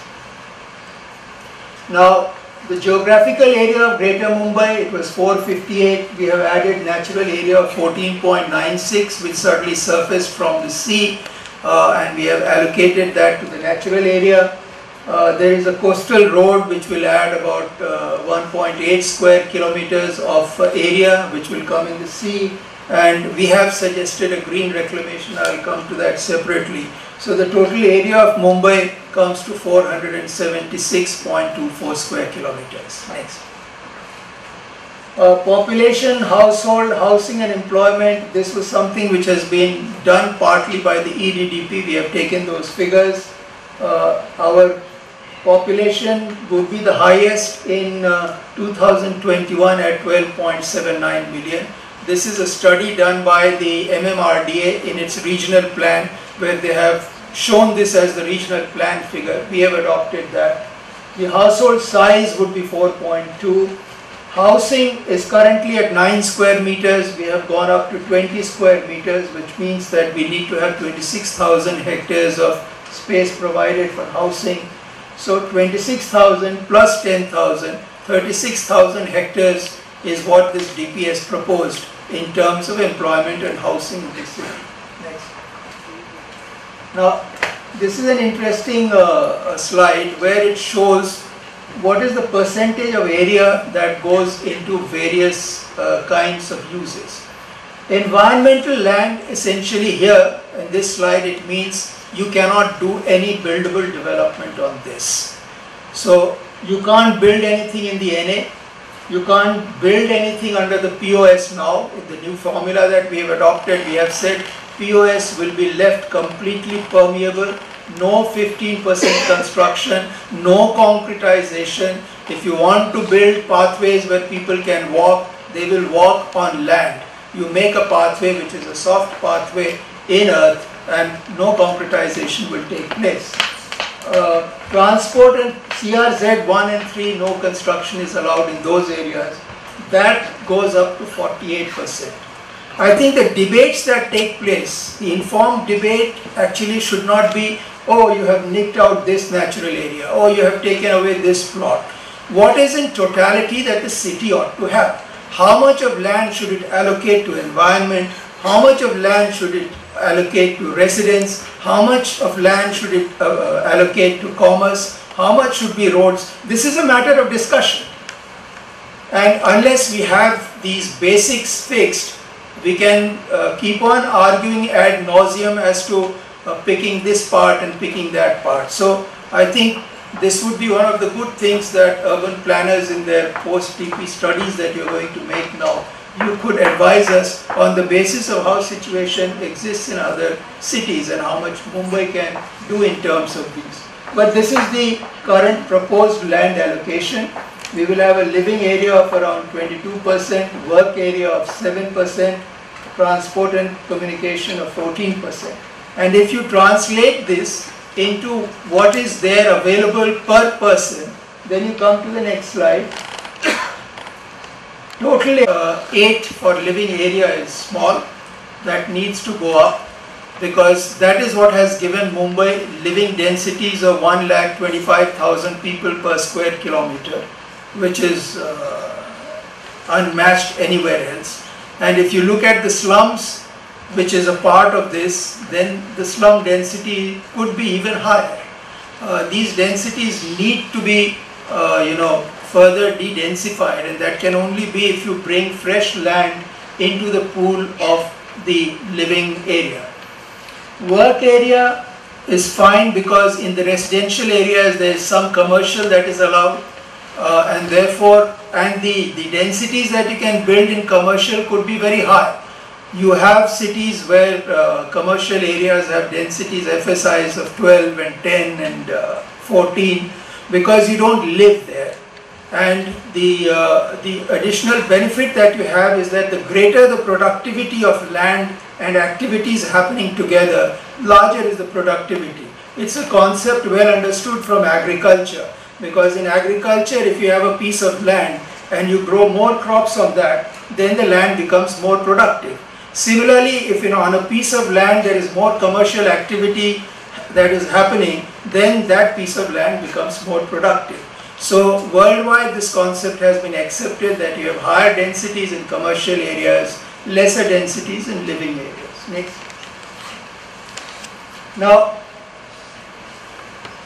Now, the geographical area of Greater Mumbai, it was four fifty-eight. We have added natural area of fourteen point nine six, which certainly surfaced from the sea, uh, and we have allocated that to the natural area. Uh, there is a coastal road which will add about uh, one point eight square kilometers of uh, area which will come in the sea, and we have suggested a green reclamation. I will come to that separately. So the total area of Mumbai comes to four hundred seventy-six point two four square kilometers. Next. Uh, population, household, housing and employment. This was something which has been done partly by the E D D P. We have taken those figures. Uh, our population would be the highest in uh, two thousand twenty-one at twelve point seven nine million. This is a study done by the M M R D A in its regional plan, where they have shown this as the regional plan figure. We have adopted that. The household size would be four point two. Housing is currently at nine square meters. We have gone up to twenty square meters, which means that we need to have twenty-six thousand hectares of space provided for housing. So twenty-six thousand plus ten thousand, thirty-six thousand hectares is what this D P has proposed in terms of employment and housing in this city. Next. Now, this is an interesting uh, slide where it shows what is the percentage of area that goes into various uh, kinds of uses. Environmental land, essentially here in this slide, it means you cannot do any buildable development on this. So you can't build anything in the N A, you can't build anything under the P O S now. In the new formula that we have adopted, we have said P O S will be left completely permeable. No fifteen percent construction, no concretization. If you want to build pathways where people can walk, they will walk on land. You make a pathway which is a soft pathway in earth, and no concretization will take place. Uh, transport and C R Z one and three, no construction is allowed in those areas. That goes up to forty-eight percent. I think the debates that take place, the informed debate actually should not be, oh, you have nicked out this natural area, oh, you have taken away this plot. What is in totality that the city ought to have? How much of land should it allocate to environment? How much of land should it allocate to residents? How much of land should it uh, allocate to commerce? How much should be roads? This is a matter of discussion. And unless we have these basics fixed, we can uh, keep on arguing ad nauseum as to uh, picking this part and picking that part. So I think this would be one of the good things that urban planners in their post-T P studies that you're going to make now, you could advise us on the basis of how situation exists in other cities and how much Mumbai can do in terms of these. But this is the current proposed land allocation. We will have a living area of around twenty-two percent, work area of seven percent, transport and communication of fourteen percent. And if you translate this into what is there available per person, then you come to the next slide. Totally uh, eight for living area is small. That needs to go up, because that is what has given Mumbai living densities of one lakh twenty-five thousand people per square kilometer, which is uh, unmatched anywhere else. And if you look at the slums, which is a part of this, then the slum density could be even higher. Uh, these densities need to be, uh, you know, further de-densified, and that can only be if you bring fresh land into the pool of the living area. Work area is fine because in the residential areas there is some commercial that is allowed, uh, and therefore, and the, the densities that you can build in commercial could be very high. You have cities where uh, commercial areas have densities, F S Is of twelve and ten and uh, fourteen, because you don't live there. And the, uh, the additional benefit that you have is that the greater the productivity of land and activities happening together, larger is the productivity. It's a concept well understood from agriculture, because in agriculture, if you have a piece of land and you grow more crops on that, then the land becomes more productive. Similarly, if you know, on a piece of land there is more commercial activity that is happening, then that piece of land becomes more productive. So worldwide this concept has been accepted that you have higher densities in commercial areas, lesser densities in living areas. Next. Now,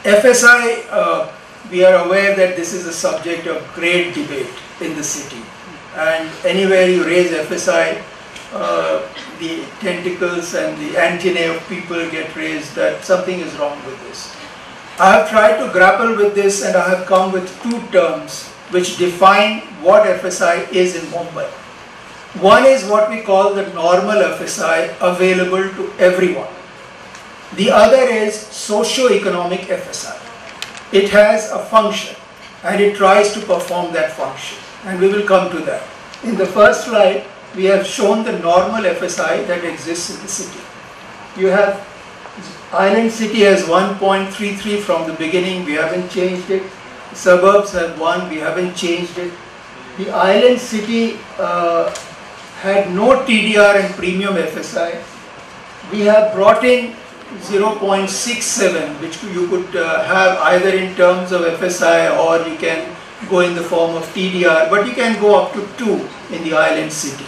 F S I, uh, we are aware that this is a subject of great debate in the city. And anywhere you raise F S I, uh, the tentacles and the antennae of people get raised that something is wrong with this. I have tried to grapple with this, and I have come with two terms which define what F S I is in Mumbai. One is what we call the normal F S I, available to everyone. The other is socio-economic F S I. It has a function and it tries to perform that function, and we will come to that. In the first slide, we have shown the normal F S I that exists in the city. You have Island City has one point three three from the beginning, we haven't changed it. Suburbs have one, we haven't changed it. The Island City uh, had no T D R and premium F S I. We have brought in zero point six seven, which you could uh, have either in terms of F S I or you can go in the form of T D R, but you can go up to two in the Island City.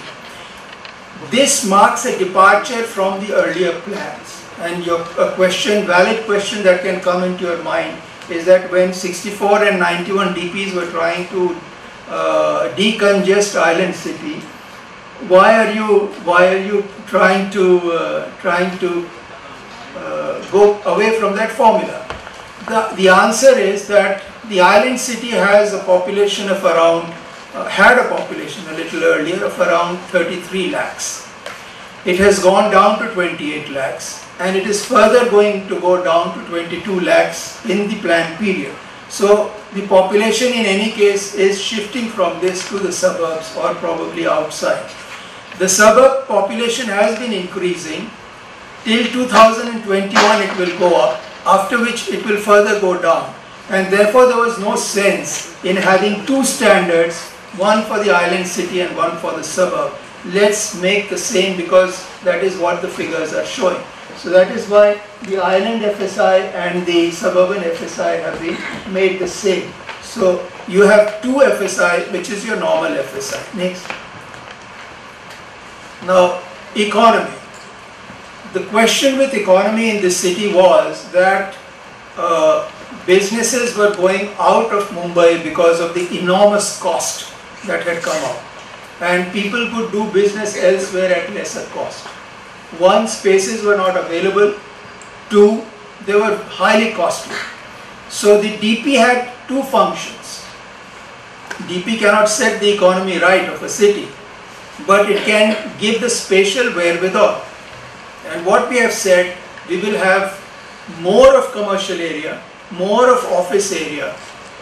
This marks a departure from the earlier plans. And your a question, valid question that can come into your mind is that when sixty-four and ninety-one D Ps were trying to uh, decongest Island City, why are you why are you trying to uh, trying to uh, go away from that formula? The the answer is that the Island City has a population of around uh, had a population a little earlier of around thirty-three lakhs. It has gone down to twenty-eight lakhs, and it is further going to go down to twenty-two lakhs in the planned period. So the population in any case is shifting from this to the suburbs or probably outside. The suburb population has been increasing. Till two thousand twenty-one it will go up, after which it will further go down. And therefore there was no sense in having two standards, one for the Island City and one for the suburb. Let's make the same, because that is what the figures are showing. So that is why the Island F S I and the suburban F S I have been made the same. So you have two F S I, which is your normal F S I. Next. Now, economy. The question with economy in this city was that uh, businesses were going out of Mumbai because of the enormous cost that had come out. And people could do business elsewhere at lesser cost. One, spaces were not available. Two, they were highly costly. So the D P had two functions. D P cannot set the economy right of a city, but it can give the spatial wherewithal. And what we have said, we will have more of commercial area, more of office area,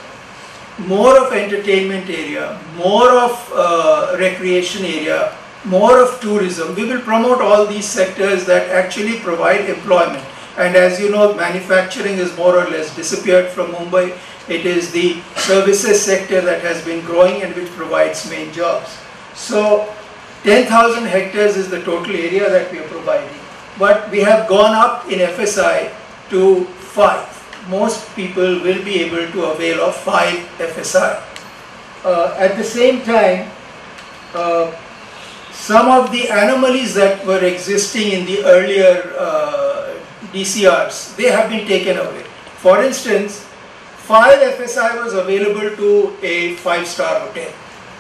more of entertainment area, more of uh, recreation area, more of tourism. We will promote all these sectors that actually provide employment. And as you know, manufacturing is more or less disappeared from Mumbai. It is the services sector that has been growing and which provides main jobs. So ten thousand hectares is the total area that we are providing. But we have gone up in F S I to five. Most people will be able to avail of five F S I. Uh, at the same time, uh, some of the anomalies that were existing in the earlier uh, D C Rs, they have been taken away. For instance, five F S I was available to a five-star hotel.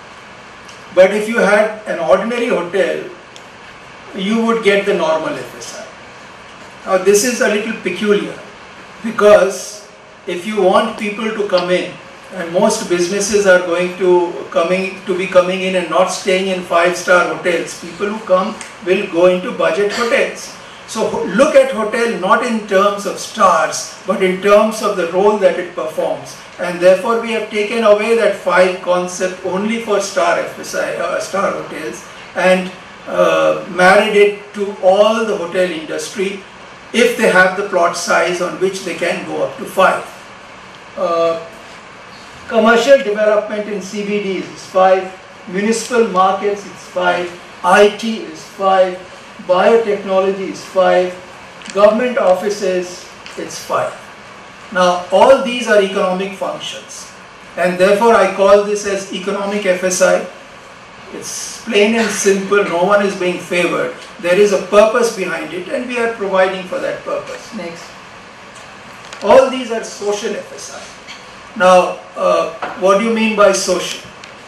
But if you had an ordinary hotel, you would get the normal F S I. Now this is a little peculiar, because if you want people to come in, and most businesses are going to coming to be coming in and not staying in five-star hotels, people who come will go into budget hotels. So look at hotel not in terms of stars, but in terms of the role that it performs. And therefore we have taken away that five concept only for star F S I, uh, star hotels, and uh, married it to all the hotel industry if they have the plot size on which they can go up to five. Uh, commercial development in C B Ds is five, municipal markets is five, I T is five, biotechnology is five, government offices it's five. Now all these are economic functions, and therefore I call this as economic F S I. It's plain and simple, no one is being favored. There is a purpose behind it and we are providing for that purpose. Next. All these are social F S I. Now, uh, what do you mean by social?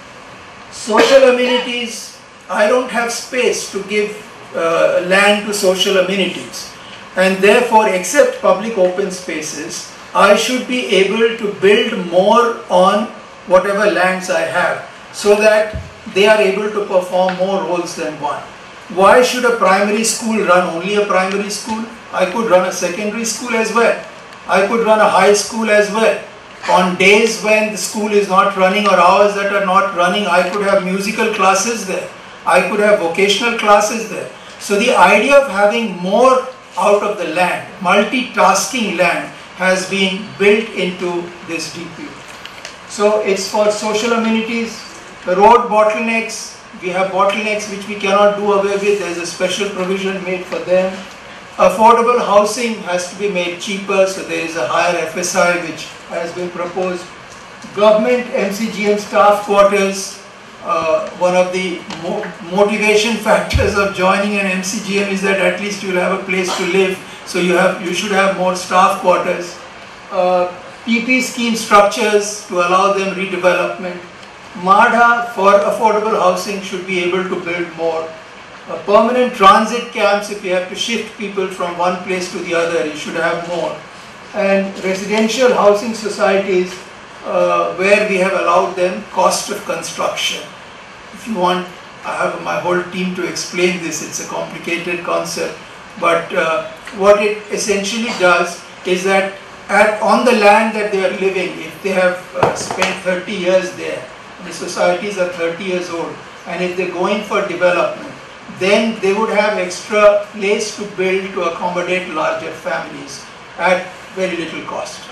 Social amenities, I don't have space to give uh, land to social amenities, and therefore, except public open spaces, I should be able to build more on whatever lands I have, so that they are able to perform more roles than one. Why should a primary school run only a primary school? I could run a secondary school as well. I could run a high school as well. On days when the school is not running or hours that are not running, I could have musical classes there. I could have vocational classes there. So the idea of having more out of the land, multitasking land, has been built into this D P. So it's for social amenities. The road bottlenecks, we have bottlenecks which we cannot do away with. There is a special provision made for them. Affordable housing has to be made cheaper, so there is a higher F S I which has been proposed. Government M C G M staff quarters, uh, one of the mo motivation factors of joining an M C G M is that at least you will have a place to live, so you have you should have more staff quarters. Uh, P P scheme structures to allow them redevelopment. MADA for affordable housing should be able to build more. Uh, permanent transit camps, if you have to shift people from one place to the other, you should have more. And residential housing societies uh, where we have allowed them cost of construction. If you want, I have my whole team to explain this, it's a complicated concept. But uh, what it essentially does is that at, on the land that they are living, if they have uh, spent thirty years there, the societies are thirty years old, and if they're going for development, then they would have extra place to build to accommodate larger families at very little cost.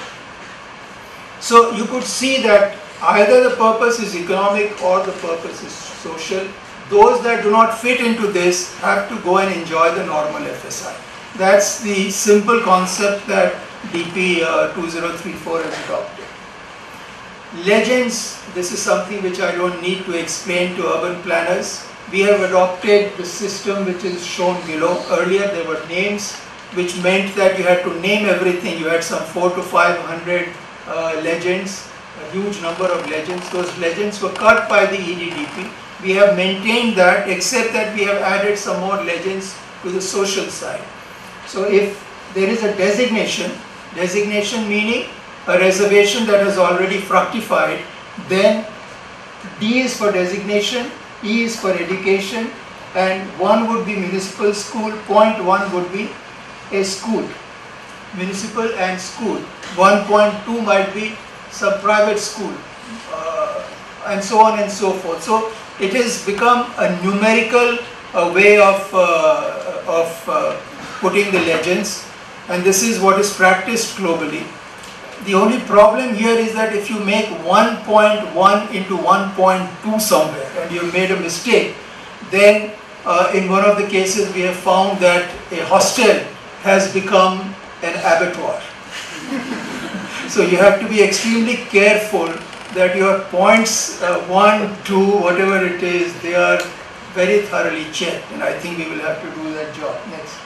So you could see that either the purpose is economic or the purpose is social. Those that do not fit into this have to go and enjoy the normal F S I. That's the simple concept that D P uh, two thousand thirty-four has adopted. Legends, this is something which I don't need to explain to urban planners. We have adopted the system which is shown below. Earlier there were names, which meant that you had to name everything. You had some four to five hundred uh, legends, a huge number of legends. Those legends were cut by the E D D P. We have maintained that, except that we have added some more legends to the social side. So if there is a designation, designation meaning a reservation that has already fructified, then D is for designation, E is for education, and one would be municipal school, point one would be a school, municipal and school. one point two might be some private school, uh, and so on and so forth. So it has become a numerical uh, way of, uh, of uh, putting the legends, and this is what is practiced globally. The only problem here is that if you make one point one into one point two somewhere and you made a mistake, then uh, in one of the cases we have found that a hostel has become an abattoir. So you have to be extremely careful that your points uh, one, two, whatever it is, they are very thoroughly checked, and I think we will have to do that job. Next.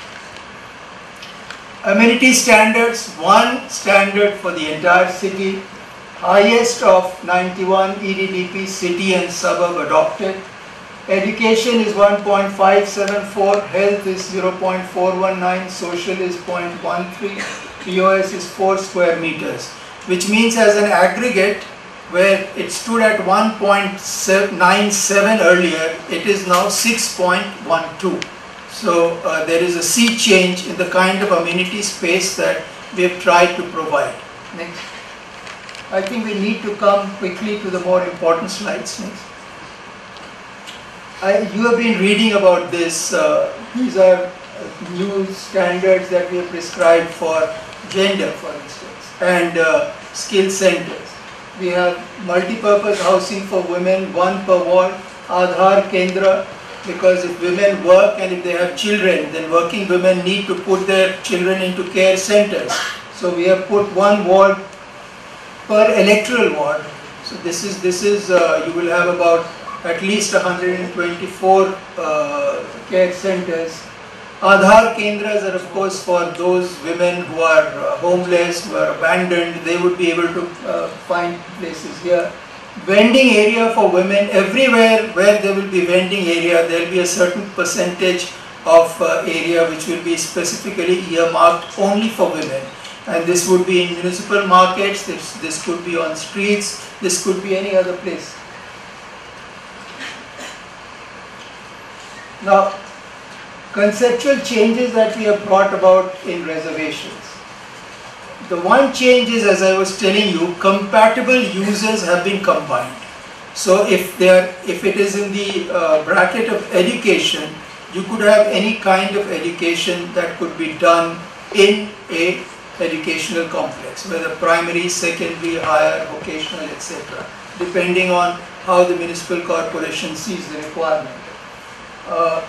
Amenity standards, one standard for the entire city, highest of ninety-one E D D P city and suburb adopted. Education is one point five seven four, health is zero point four one nine, social is zero point one three, P O S is four square meters, which means as an aggregate, where it stood at one point nine seven earlier, it is now six point one two. So uh, there is a sea change in the kind of amenity space that we have tried to provide. Next. I think we need to come quickly to the more important slides. Next. I, you have been reading about this. Uh, these are uh, new standards that we have prescribed for gender, for instance, and uh, skill centers. We have multi-purpose housing for women, one per ward, Aadhaar Kendra, because if women work and if they have children, then working women need to put their children into care centers. So we have put one ward per electoral ward. So this is, this is uh, you will have about at least one hundred twenty-four uh, care centers. Aadhaar Kendras are of course for those women who are uh, homeless, who are abandoned. They would be able to uh, find places here. Vending area for women, everywhere where there will be vending area, there will be a certain percentage of uh, area which will be specifically earmarked only for women. And this would be in municipal markets, this, this could be on streets, this could be any other place. Now, conceptual changes that we have brought about in reservations. The one change is, as I was telling you, compatible users have been combined. So if they are, if it is in the uh, bracket of education, you could have any kind of education that could be done in a educational complex, whether primary, secondary, higher, vocational, et cetera, depending on how the municipal corporation sees the requirement. Uh,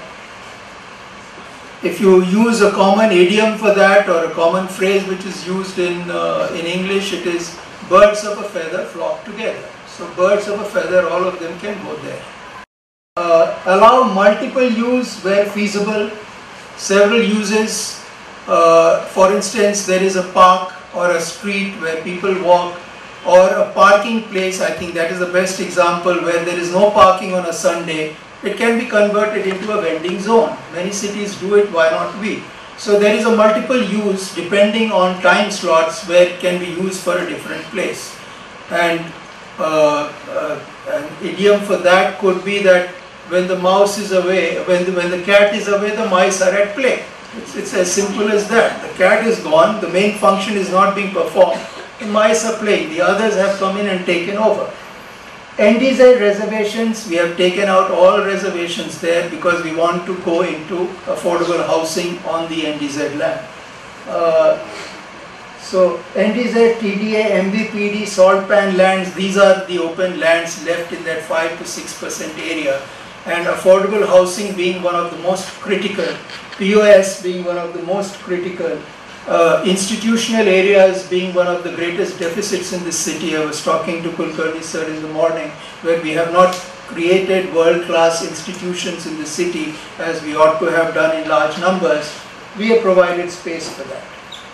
If you use a common idiom for that, or a common phrase which is used in, uh, in English, it is birds of a feather flock together. So birds of a feather, all of them can go there. Uh, allow multiple use where feasible, several uses. Uh, for instance, there is a park or a street where people walk, or a parking place. I think that is the best example, where there is no parking on a Sunday. It can be converted into a vending zone. Many cities do it, why not we? So there is a multiple use depending on time slots where it can be used for a different place. And uh, uh, an idiom for that could be that when the mouse is away, when the, when the cat is away, the mice are at play. It's, it's as simple as that. The cat is gone, the main function is not being performed, the mice are playing, the others have come in and taken over. N D Z reservations, we have taken out all reservations there because we want to go into affordable housing on the N D Z land. Uh, so N D Z, T D A, M B P D, salt pan lands, these are the open lands left in that five to six percent area, and affordable housing being one of the most critical, P O S being one of the most critical. Uh, institutional areas being one of the greatest deficits in this city. I was talking to Kulkarni sir in the morning, where we have not created world-class institutions in the city as we ought to have done in large numbers. We have provided space for that.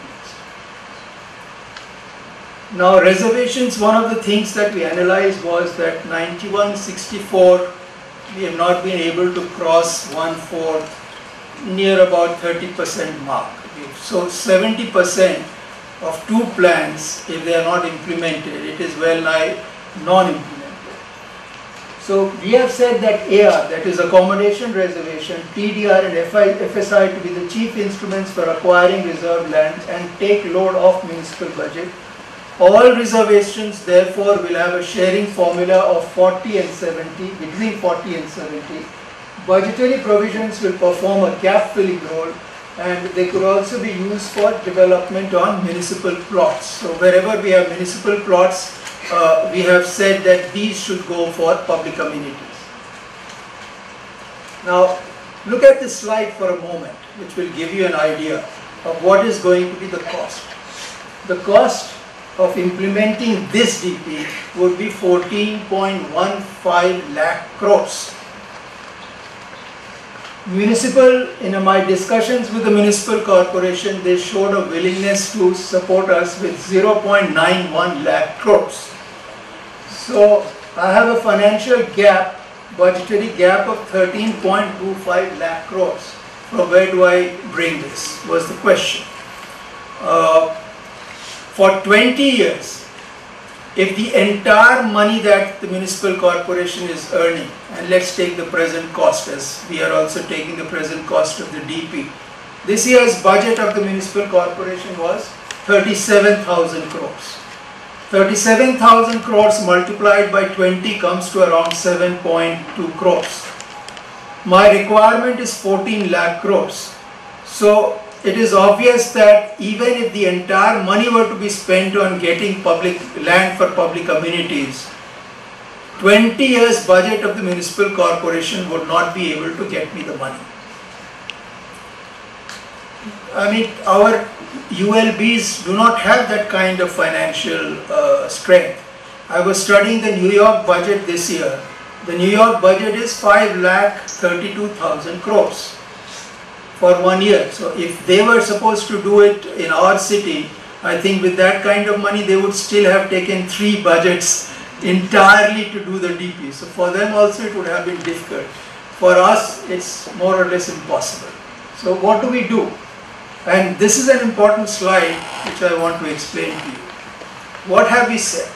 Now reservations, one of the things that we analyzed was that ninety-one sixty-four, we have not been able to cross one-fourth, near about thirty percent mark. So seventy percent of two plans, if they are not implemented, it is well nigh non-implemented. So we have said that A R, that is accommodation reservation, T D R and F S I to be the chief instruments for acquiring reserved land and take load off municipal budget. All reservations therefore will have a sharing formula of forty and seventy, between forty and seventy. Budgetary provisions will perform a gap filling role, and they could also be used for development on municipal plots. So wherever we have municipal plots, uh, we have said that these should go for public amenities. Now look at this slide for a moment, which will give you an idea of what is going to be the cost. The cost of implementing this D P would be fourteen point one five lakh crores. Municipal, in my discussions with the municipal corporation, they showed a willingness to support us with zero point nine one lakh crores. So I have a financial gap, budgetary gap of thirteen point two five lakh crores. From where do I bring this, was the question. Uh, for twenty years, if the entire money that the municipal corporation is earning, and let's take the present cost, as we are also taking the present cost of the D P. This year's budget of the municipal corporation was thirty-seven thousand crores. thirty-seven thousand crores multiplied by twenty comes to around seven point two crores. My requirement is fourteen lakh crores. So it is obvious that even if the entire money were to be spent on getting public land for public amenities, twenty years budget of the municipal corporation would not be able to get me the money. I mean, our U L Bs do not have that kind of financial uh, strength. I was studying the New York budget this year. The New York budget is five lakh thirty-two thousand crores. for one year. So if they were supposed to do it in our city, I think with that kind of money they would still have taken three budgets entirely to do the D P. So for them also it would have been difficult. For us it's more or less impossible. So what do we do? And this is an important slide which I want to explain to you. What have we said?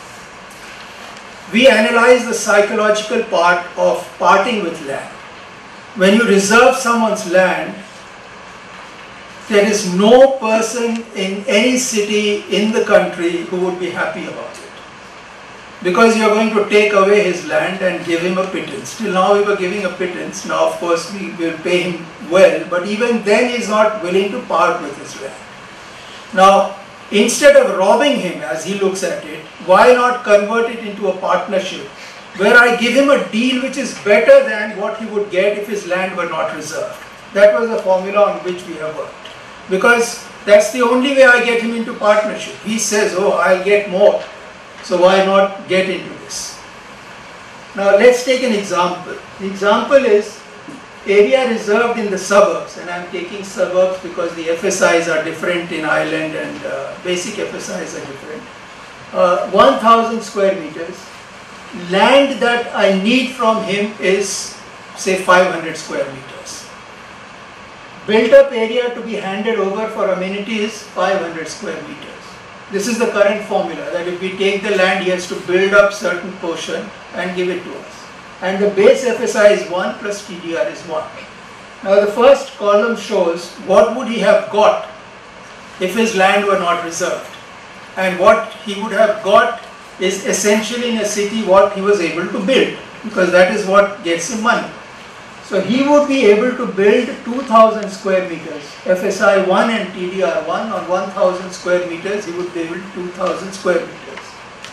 We analyze the psychological part of parting with land. When you reserve someone's land, there is no person in any city in the country who would be happy about it. Because you are going to take away his land and give him a pittance. Till now we were giving a pittance. Now of course we will pay him well, but even then he is not willing to part with his land. Now instead of robbing him as he looks at it, why not convert it into a partnership where I give him a deal which is better than what he would get if his land were not reserved. That was the formula on which we have worked. Because that's the only way I get him into partnership. He says, oh, I'll get more. So why not get into this? Now let's take an example. The example is area reserved in the suburbs, and I'm taking suburbs because the F S Is are different in Ireland and uh, basic F S Is are different. Uh, one thousand square meters. Land that I need from him is say five hundred square meters. Built up area to be handed over for amenity is five hundred square meters. This is the current formula, that if we take the land he has to build up certain portion and give it to us. And the base F S I is one plus T D R is one. Now the first column shows what would he have got if his land were not reserved. And what he would have got is essentially in a city what he was able to build, because that is what gets him money. So he would be able to build two thousand square meters, F S I one and T D R one on one thousand square meters, he would build two thousand square meters.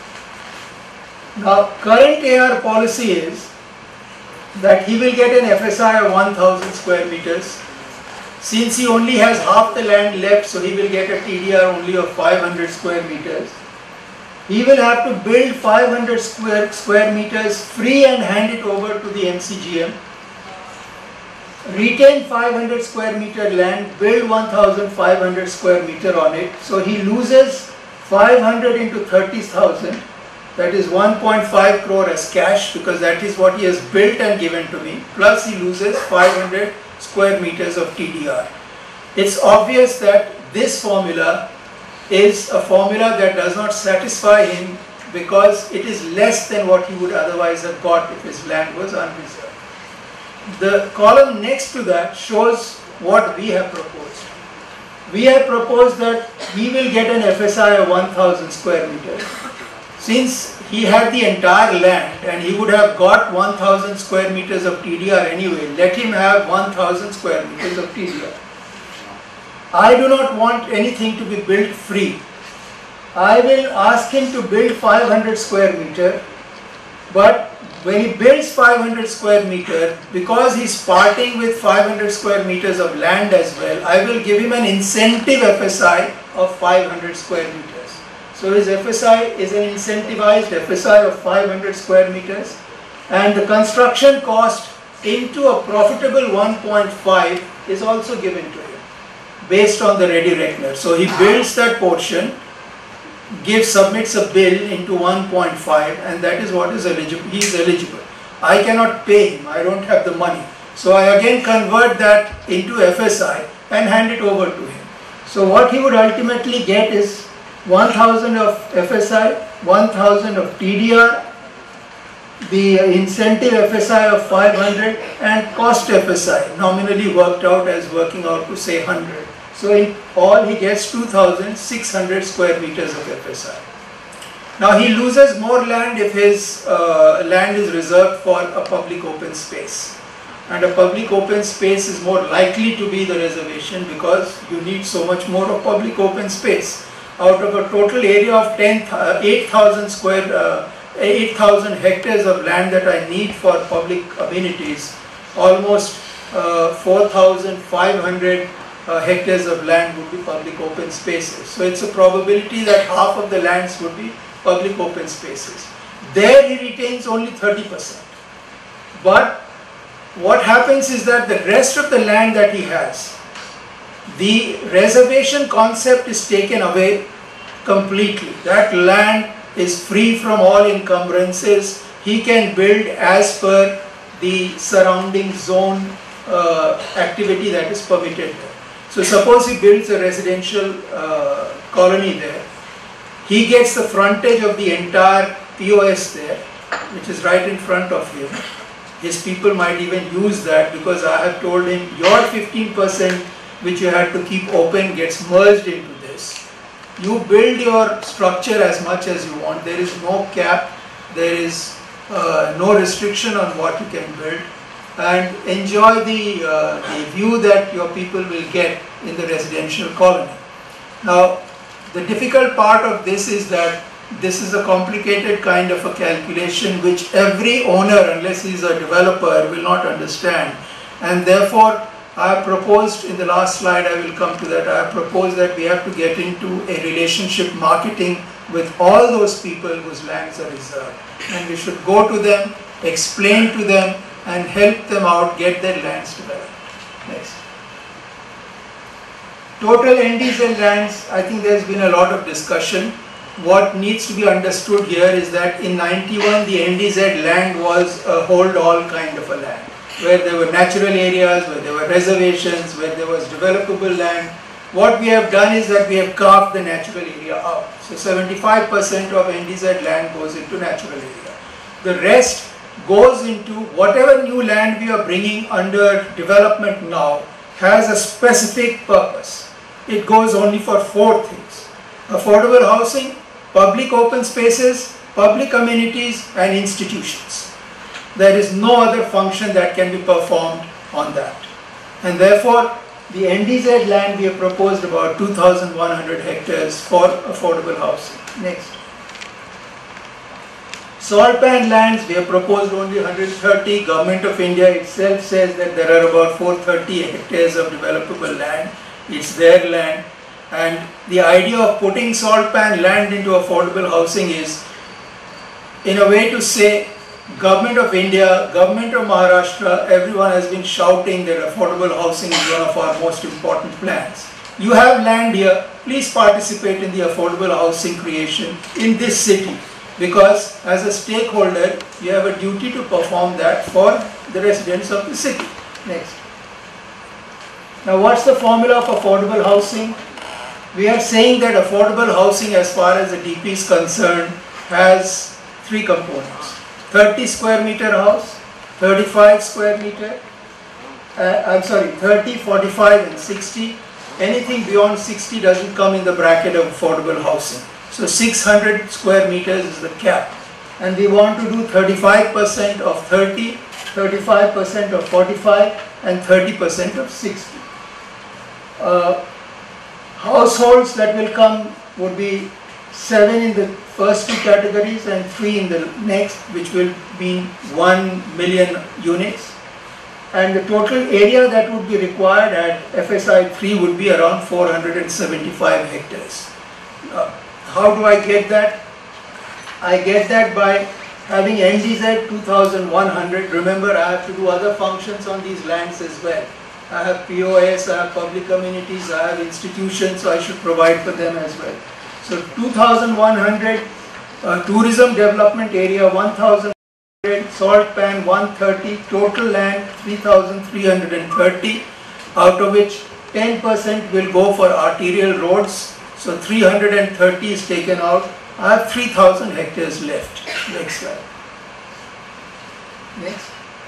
Now current A R policy is that he will get an F S I of one thousand square meters. Since he only has half the land left, so he will get a T D R only of five hundred square meters. He will have to build five hundred square, square meters free and hand it over to the M C G M. Retain five hundred square meter land, build one thousand five hundred square meter on it. So he loses five hundred into thirty thousand, that is one point five crore as cash, because that is what he has built and given to me, plus he loses five hundred square meters of T D R. It's obvious that this formula is a formula that does not satisfy him, because it is less than what he would otherwise have got if his land was unreserved. The column next to that shows what we have proposed. We have proposed that he will get an F S I of one thousand square meters. Since he had the entire land and he would have got one thousand square meters of T D R anyway, let him have one thousand square meters of T D R. I do not want anything to be built free. I will ask him to build five hundred square meter, but when he builds five hundred square meter, because he is parting with five hundred square meters of land as well, I will give him an incentive F S I of five hundred square meters. So his F S I is an incentivized F S I of five hundred square meters, and the construction cost into a profitable one point five is also given to him based on the ready reckoner. So he builds that portion, gives, submits a bill into one point five, and that is what is eligible. He is eligible. I cannot pay him. I don't have the money. So I again convert that into F S I and hand it over to him. So what he would ultimately get is one thousand of F S I, one thousand of T D R, the incentive F S I of five hundred, and cost F S I nominally worked out as working out to say one hundred. So in all he gets two thousand six hundred square meters of F S I. Now he loses more land if his uh, land is reserved for a public open space. And a public open space is more likely to be the reservation, because you need so much more of public open space. Out of a total area of eight thousand square, uh, eight thousand hectares of land that I need for public amenities, almost uh, four thousand five hundred uh, hectares of land would be public open spaces. So it's a probability that half of the lands would be public open spaces. There he retains only thirty percent. But what happens is that the rest of the land that he has, the reservation concept is taken away completely. That land is free from all encumbrances. He can build as per the surrounding zone uh, activity that is permitted there. So suppose he builds a residential uh, colony there. He gets the frontage of the entire P O S there, which is right in front of him. His people might even use that, because I have told him your fifteen percent which you had to keep open gets merged into this. You build your structure as much as you want. There is no cap, there is uh, no restriction on what you can build, and enjoy the, uh, the view that your people will get in the residential colony. Now, the difficult part of this is that this is a complicated kind of a calculation which every owner, unless he is a developer, will not understand, and therefore I have proposed, in the last slide I will come to that, I have proposed that we have to get into a relationship marketing with all those people whose lands are reserved, and we should go to them, explain to them, and help them out get their lands developed. Next. Total N D Z lands, I think there has been a lot of discussion. What needs to be understood here is that in ninety-one the N D Z land was a hold-all kind of a land, where there were natural areas, where there were reservations, where there was developable land. What we have done is that we have carved the natural area out. So seventy-five percent of N D Z land goes into natural area. The rest goes into whatever new land we are bringing under development now has a specific purpose. It goes only for four things: affordable housing, public open spaces, public amenities, and institutions. There is no other function that can be performed on that. And therefore, the N D Z land we have proposed about two thousand one hundred hectares for affordable housing. Next. Salt pan lands, we have proposed only one hundred thirty. Government of India itself says that there are about four hundred thirty hectares of developable land. It's their land. And the idea of putting salt pan land into affordable housing is, in a way, to say, Government of India, Government of Maharashtra, everyone has been shouting that affordable housing is one of our most important plans. You have land here, please participate in the affordable housing creation in this city, because as a stakeholder, you have a duty to perform that for the residents of the city. Next. Now, what's the formula of affordable housing? We are saying that affordable housing, as far as the D P is concerned, has three components: thirty square meter house, thirty-five square meter, uh, I'm sorry, thirty, forty-five and sixty. Anything beyond sixty doesn't come in the bracket of affordable housing. So six hundred square meters is the cap. And we want to do thirty-five percent of thirty, thirty-five percent of forty-five and thirty percent of sixty. Uh, households that will come would be seven in the first two categories and three in the next, which will be one million units. And the total area that would be required at F S I three would be around four hundred seventy-five hectares. Uh, how do I get that? I get that by having N D Z two thousand one hundred. Remember, I have to do other functions on these lands as well. I have P O S, I have public amenities, I have institutions, so I should provide for them as well. So two thousand one hundred, uh, tourism development area one thousand, salt pan one hundred thirty, total land three thousand three hundred thirty, out of which ten percent will go for arterial roads, so three hundred thirty is taken out. I have three thousand hectares left. Next slide. Next.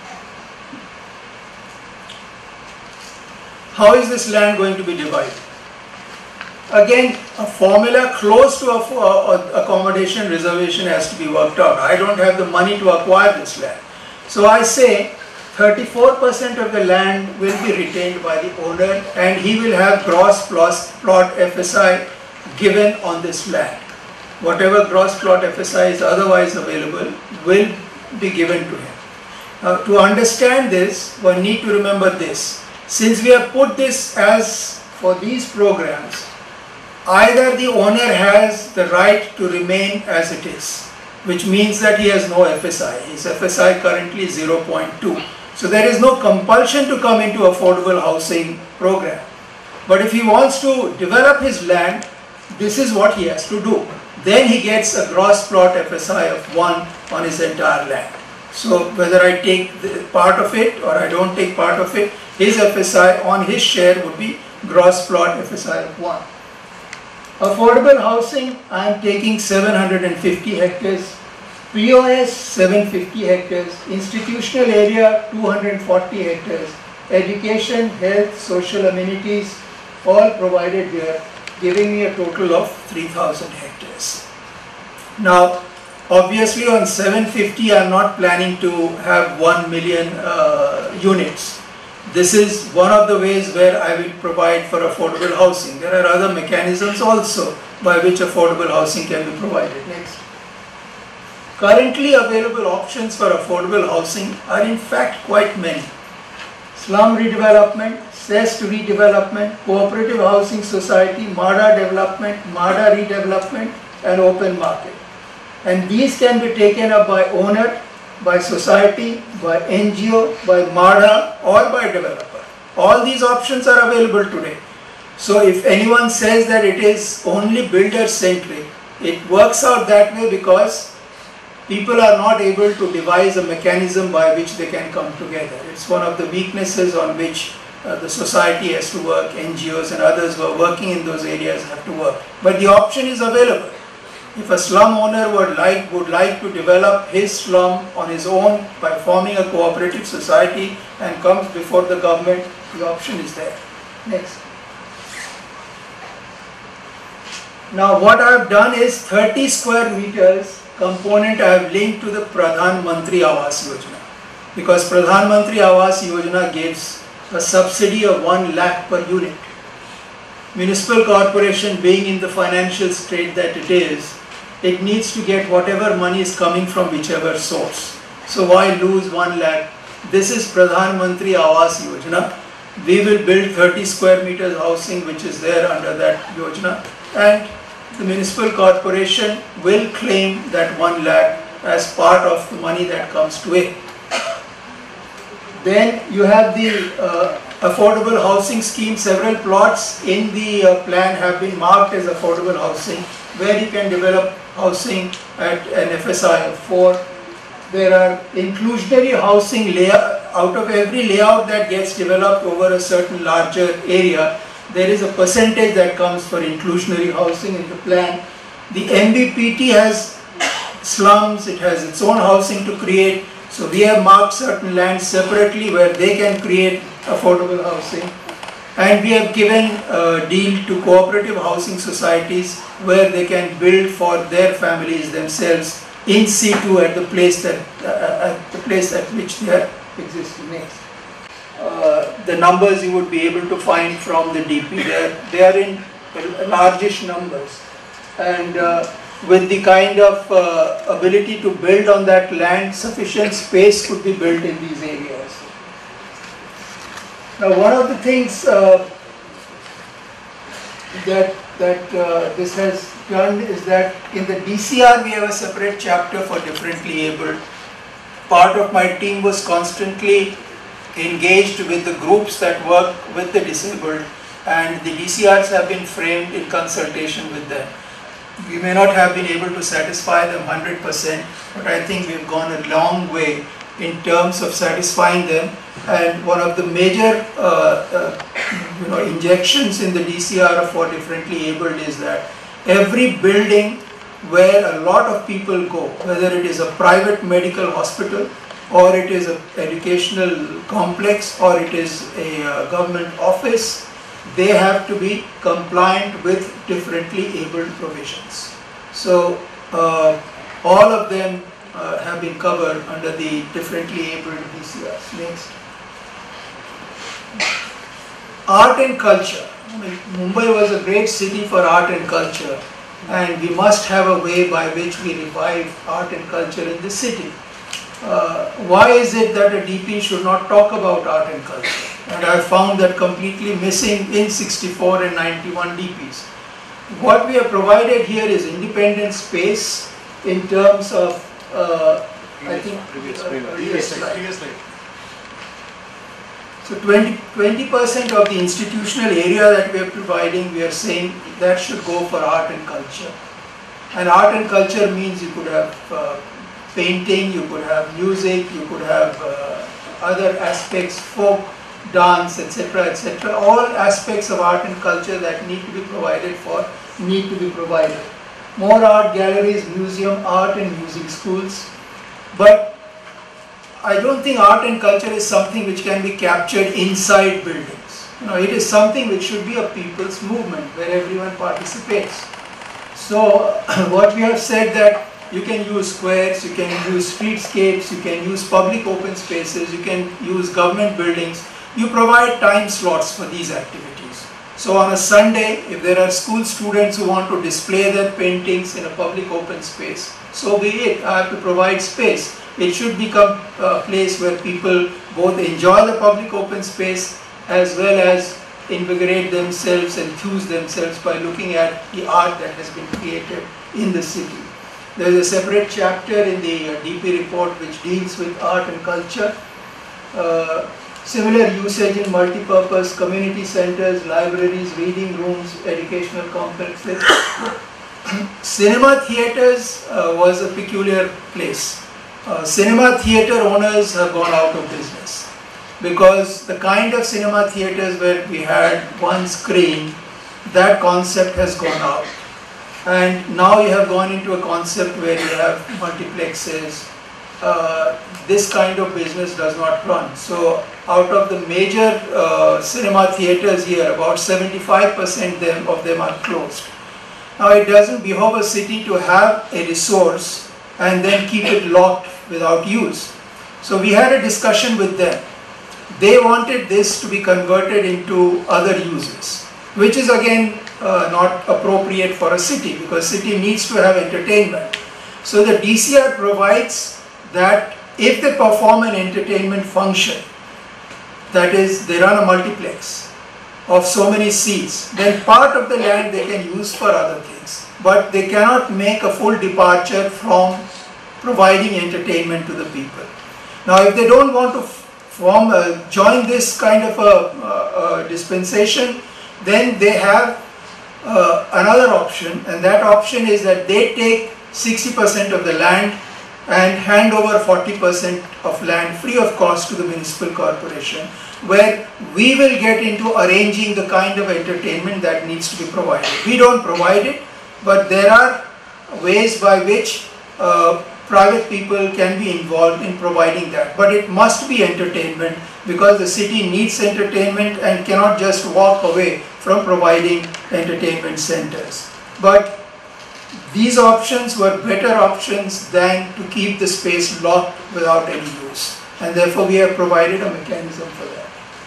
How is this land going to be divided? Again, a formula close to a, a accommodation reservation has to be worked out. I don't have the money to acquire this land. So I say thirty-four percent of the land will be retained by the owner, and he will have gross plus plot F S I given on this land. Whatever gross plot F S I is otherwise available will be given to him. Now, to understand this, one need to remember this. Since we have put this as for these programs, either the owner has the right to remain as it is, which means that he has no F S I. His F S I currently is zero point two. So there is no compulsion to come into affordable housing program. But if he wants to develop his land, this is what he has to do. Then he gets a gross plot F S I of one on his entire land. So whether I take the part of it or I don't take part of it, his F S I on his share would be gross plot F S I of one. Affordable housing, I am taking seven hundred fifty hectares. P O S seven hundred fifty hectares. Institutional area two hundred forty hectares. Education, health, social amenities all provided here, giving me a total of three thousand hectares. Now, obviously on seven hundred fifty I am not planning to have one million uh, units. This is one of the ways where I will provide for affordable housing. There are other mechanisms also by which affordable housing can be provided. Next. Currently available options for affordable housing are in fact quite many. Slum redevelopment, cessed redevelopment, cooperative housing society, MADA development, MADA redevelopment and open market. And these can be taken up by owner, by society, by N G O, by MADA or by developer. All these options are available today. So if anyone says that it is only builder centric, it works out that way because people are not able to devise a mechanism by which they can come together. It's one of the weaknesses on which uh, the society has to work, N G Os and others who are working in those areas have to work. But the option is available. If a slum owner would like, would like to develop his slum on his own by forming a cooperative society and comes before the government, the option is there. Next. Now what I have done is thirty square meters component I have linked to the Pradhan Mantri Awas Yojana, because Pradhan Mantri Awas Yojana gives a subsidy of one lakh per unit. Municipal corporation being in the financial state that it is, it needs to get whatever money is coming from whichever source. So why lose one lakh? This is Pradhan Mantri Awas Yojana. We will build thirty square meters housing which is there under that Yojana, and the municipal corporation will claim that one lakh as part of the money that comes to it. Then you have the uh, affordable housing scheme. Several plots in the uh, plan have been marked as affordable housing, where you can develop housing at an F S I of four. There are inclusionary housing layout. Out of every layout that gets developed over a certain larger area, there is a percentage that comes for inclusionary housing in the plan. The M B P T has slums, it has its own housing to create. So we have marked certain lands separately where they can create affordable housing. And we have given a deal to cooperative housing societies where they can build for their families themselves in situ at the place that uh, at the place at which they are existing. Next. Uh, the numbers you would be able to find from the D P, they are, they are in largish numbers, and uh, with the kind of uh, ability to build on that land, sufficient space could be built in these areas. Now one of the things uh, that, that uh, this has done is that in the D C R we have a separate chapter for differently abled. Part of my team was constantly engaged with the groups that work with the disabled, and the D C Rs have been framed in consultation with them. We may not have been able to satisfy them one hundred percent, but I think we've gone a long way in terms of satisfying them. And one of the major uh, uh, you know, injections in the D C R for differently abled is that every building where a lot of people go, whether it is a private medical hospital, or it is an educational complex, or it is a uh, government office, they have to be compliant with differently abled provisions. So uh, all of them uh, have been covered under the differently abled D C Rs. Next. Art and culture. I mean, Mumbai was a great city for art and culture, and we must have a way by which we revive art and culture in the city. Uh, why is it that a D P should not talk about art and culture? And I found that completely missing in sixty-four and ninety-one D Ps. What we have provided here is independent space in terms of, uh, I think, previous, uh, previous, previous slide. slide. Previous slide. So twenty percent of the institutional area that we are providing, we are saying that should go for art and culture. And art and culture means you could have uh, painting, you could have music, you could have uh, other aspects, folk, dance, et cetera, et cetera. All aspects of art and culture that need to be provided for, need to be provided. More art galleries, museum, art and music schools. But I don't think art and culture is something which can be captured inside buildings. You know, it is something which should be a people's movement where everyone participates. So what we have said that you can use squares, you can use streetscapes, you can use public open spaces, you can use government buildings. You provide time slots for these activities. So on a Sunday, if there are school students who want to display their paintings in a public open space, so be it. I have to provide space. It should become a place where people both enjoy the public open space as well as invigorate themselves, enthuse themselves by looking at the art that has been created in the city. There is a separate chapter in the D P report which deals with art and culture. Uh, similar usage in multi-purpose community centers, libraries, reading rooms, educational complexes. Cinema theatres uh, was a peculiar place. Uh, cinema theatre owners have gone out of business because the kind of cinema theatres where we had one screen, that concept has gone out. And now you have gone into a concept where you have multiplexes. Uh, this kind of business does not run. So out of the major uh, cinema theatres here, about seventy-five percent them, of them are closed. Now it doesn't behove a city to have a resource and then keep it locked without use. So we had a discussion with them. They wanted this to be converted into other uses, which is again uh, not appropriate for a city because city needs to have entertainment. So the D C R provides that if they perform an entertainment function, that is they run a multiplex of so many seats, then part of the land they can use for other things. But they cannot make a full departure from providing entertainment to the people. Now if they don't want to form a, join this kind of a, a, a dispensation, then they have uh, another option, and that option is that they take sixty percent of the land and hand over forty percent of land free of cost to the municipal corporation, where we will get into arranging the kind of entertainment that needs to be provided. We don't provide it, but there are ways by which uh, private people can be involved in providing that. But it must be entertainment because the city needs entertainment and cannot just walk away from providing entertainment centers. But these options were better options than to keep the space locked without any use. And therefore we have provided a mechanism for that.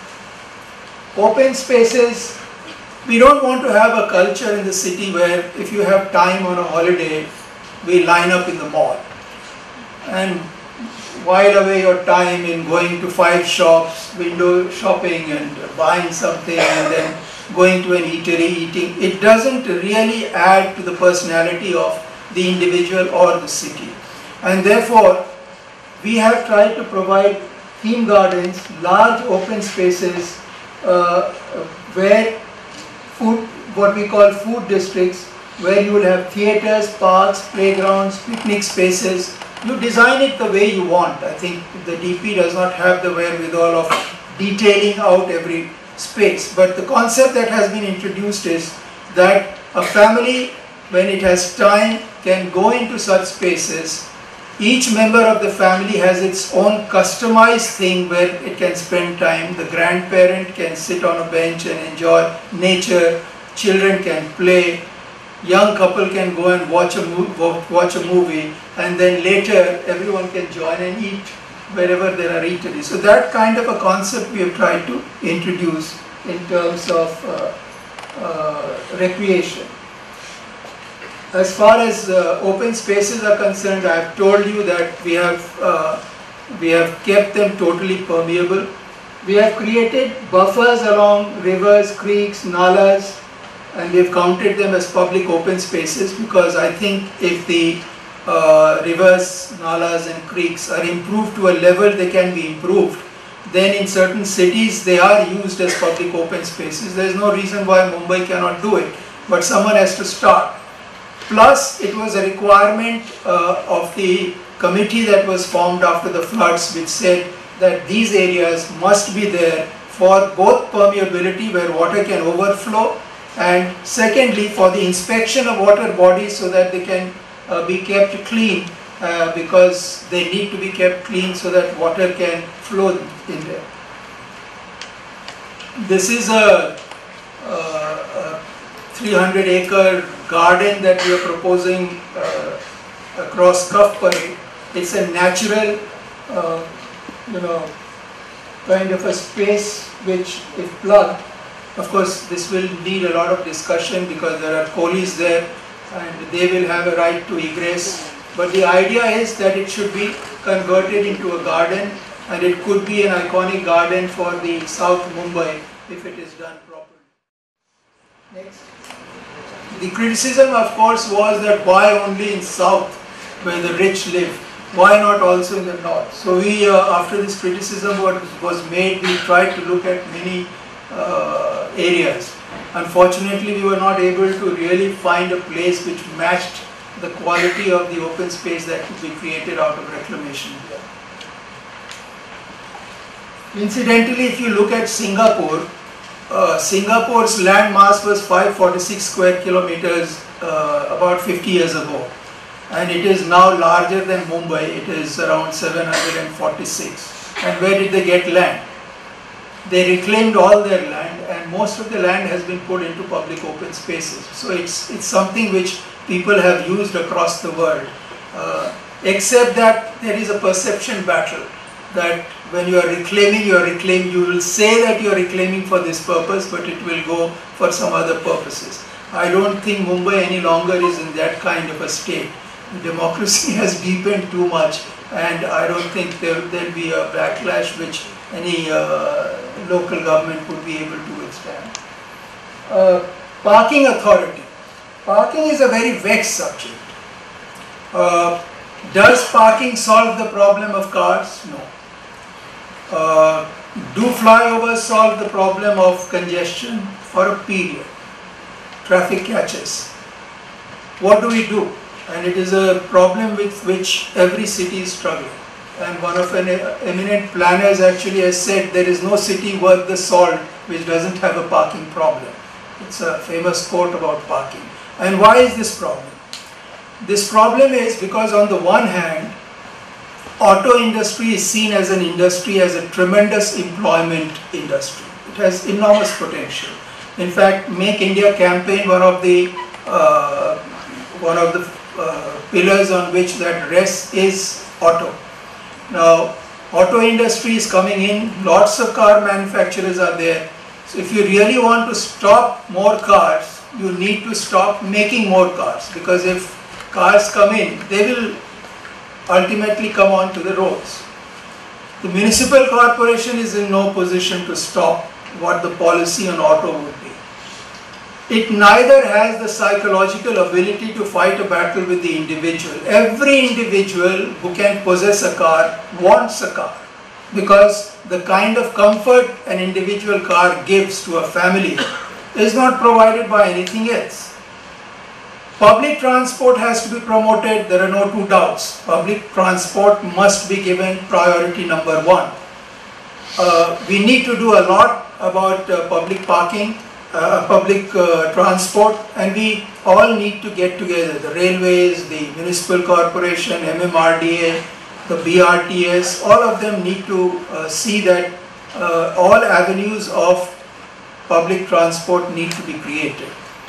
Open spaces, we don't want to have a culture in the city where if you have time on a holiday, we line up in the mall and while away your time in going to five shops, window shopping and buying something and then going to an eatery, eating. It doesn't really add to the personality of the individual or the city. And therefore, we have tried to provide theme gardens, large open spaces uh, where food, what we call food districts, where you will have theatres, parks, playgrounds, picnic spaces. You design it the way you want. I think the D P does not have the wherewithal of detailing out every space. But the concept that has been introduced is that a family, when it has time, can go into such spaces. Each member of the family has its own customized thing where it can spend time. The grandparent can sit on a bench and enjoy nature. Children can play. Young couple can go and watch a, watch a movie, and then later everyone can join and eat wherever there are eateries. So that kind of a concept we have tried to introduce in terms of uh, uh, recreation. As far as uh, open spaces are concerned, I have told you that we have, uh, we have kept them totally permeable. We have created buffers along rivers, creeks, nalas, and we have counted them as public open spaces because I think if the uh, rivers, nalas and creeks are improved to a level they can be improved, then in certain cities they are used as public open spaces. There is no reason why Mumbai cannot do it, but someone has to start. Plus, it was a requirement uh, of the committee that was formed after the floods, which said that these areas must be there for both permeability, where water can overflow, and secondly for the inspection of water bodies so that they can uh, be kept clean, uh, because they need to be kept clean so that water can flow in there. This is a, a, a three hundred acre garden that we are proposing uh, across Cuff Parade. It's a natural, uh, you know, kind of a space which, if plugged, of course this will need a lot of discussion because there are coolies there and they will have a right to egress. But the idea is that it should be converted into a garden, and it could be an iconic garden for the South Mumbai if it is done properly. Next. The criticism, of course, was that why only in South where the rich live? Why not also in the North? So we, uh, after this criticism was made, we tried to look at many uh, areas. Unfortunately, we were not able to really find a place which matched the quality of the open space that could be created out of reclamation here. Incidentally, if you look at Singapore, uh, Singapore's land mass was five hundred forty-six square kilometers uh, about fifty years ago, and it is now larger than Mumbai. It is around seven hundred forty-six. And where did they get land? They reclaimed all their land, and most of the land has been put into public open spaces. So it's, it's something which people have used across the world, uh, except that there is a perception battle that when you are reclaiming, you are reclaiming, you will say that you are reclaiming for this purpose, but it will go for some other purposes. I don't think Mumbai any longer is in that kind of a state. Democracy has deepened too much, and I don't think there will be a backlash which any uh, local government would be able to withstand. Uh, parking authority. Parking is a very vexed subject. Uh, does parking solve the problem of cars? No. Uh, do flyovers solve the problem of congestion? For a period. Traffic catches. What do we do? And it is a problem with which every city is struggling. And one of an eminent planners actually has said there is no city worth the salt which doesn't have a parking problem. It's a famous quote about parking. And why is this problem? This problem is because on the one hand, auto industry is seen as an industry, as a tremendous employment industry. It has enormous potential. In fact, Make India campaign, one of the uh, one of the uh, pillars on which that rests is auto. Now, auto industry is coming in, lots of car manufacturers are there. So if you really want to stop more cars, you need to stop making more cars, because if cars come in, they will ultimately come onto the roads. The municipal corporation is in no position to stop what the policy on auto would be. It neither has the psychological ability to fight a battle with the individual. Every individual who can possess a car wants a car, because the kind of comfort an individual car gives to a family is not provided by anything else. Public transport has to be promoted, there are no two doubts. Public transport must be given priority number one. Uh, we need to do a lot about uh, public parking, uh, public uh, transport, and we all need to get together. The railways, the municipal corporation, M M R D A, the B R T S, all of them need to uh, see that uh, all avenues of public transport need to be created.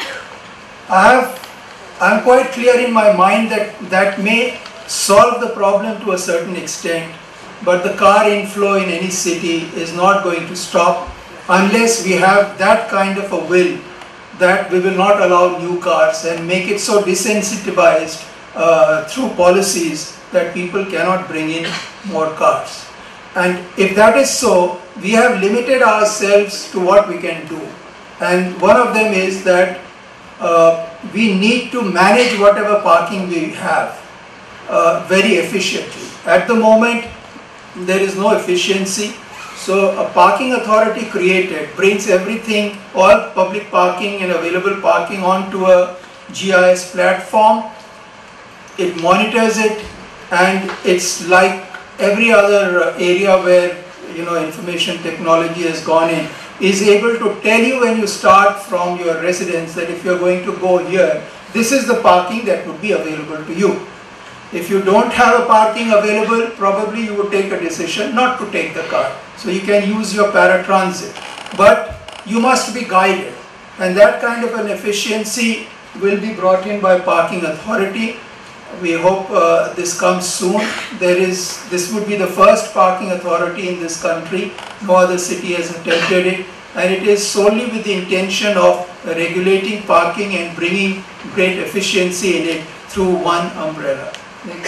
I have I am quite clear in my mind that that may solve the problem to a certain extent, but the car inflow in any city is not going to stop unless we have that kind of a will that we will not allow new cars and make it so disincentivized uh, through policies that people cannot bring in more cars. And if that is so, we have limited ourselves to what we can do. And one of them is that uh, we need to manage whatever parking we have uh, very efficiently. At the moment, there is no efficiency. So a parking authority created brings everything, all public parking and available parking onto a G I S platform. It monitors it, and it's like every other area where, you know, information technology has gone in, is able to tell you when you start from your residence that if you're going to go here, this is the parking that would be available to you. If you don't have a parking available, probably you would take a decision not to take the car. So you can use your paratransit, but you must be guided, and that kind of an efficiency will be brought in by parking authority. We hope uh, this comes soon. There is, this would be the first parking authority in this country. No other city has attempted it, and it is solely with the intention of regulating parking and bringing great efficiency in it through one umbrella. Next.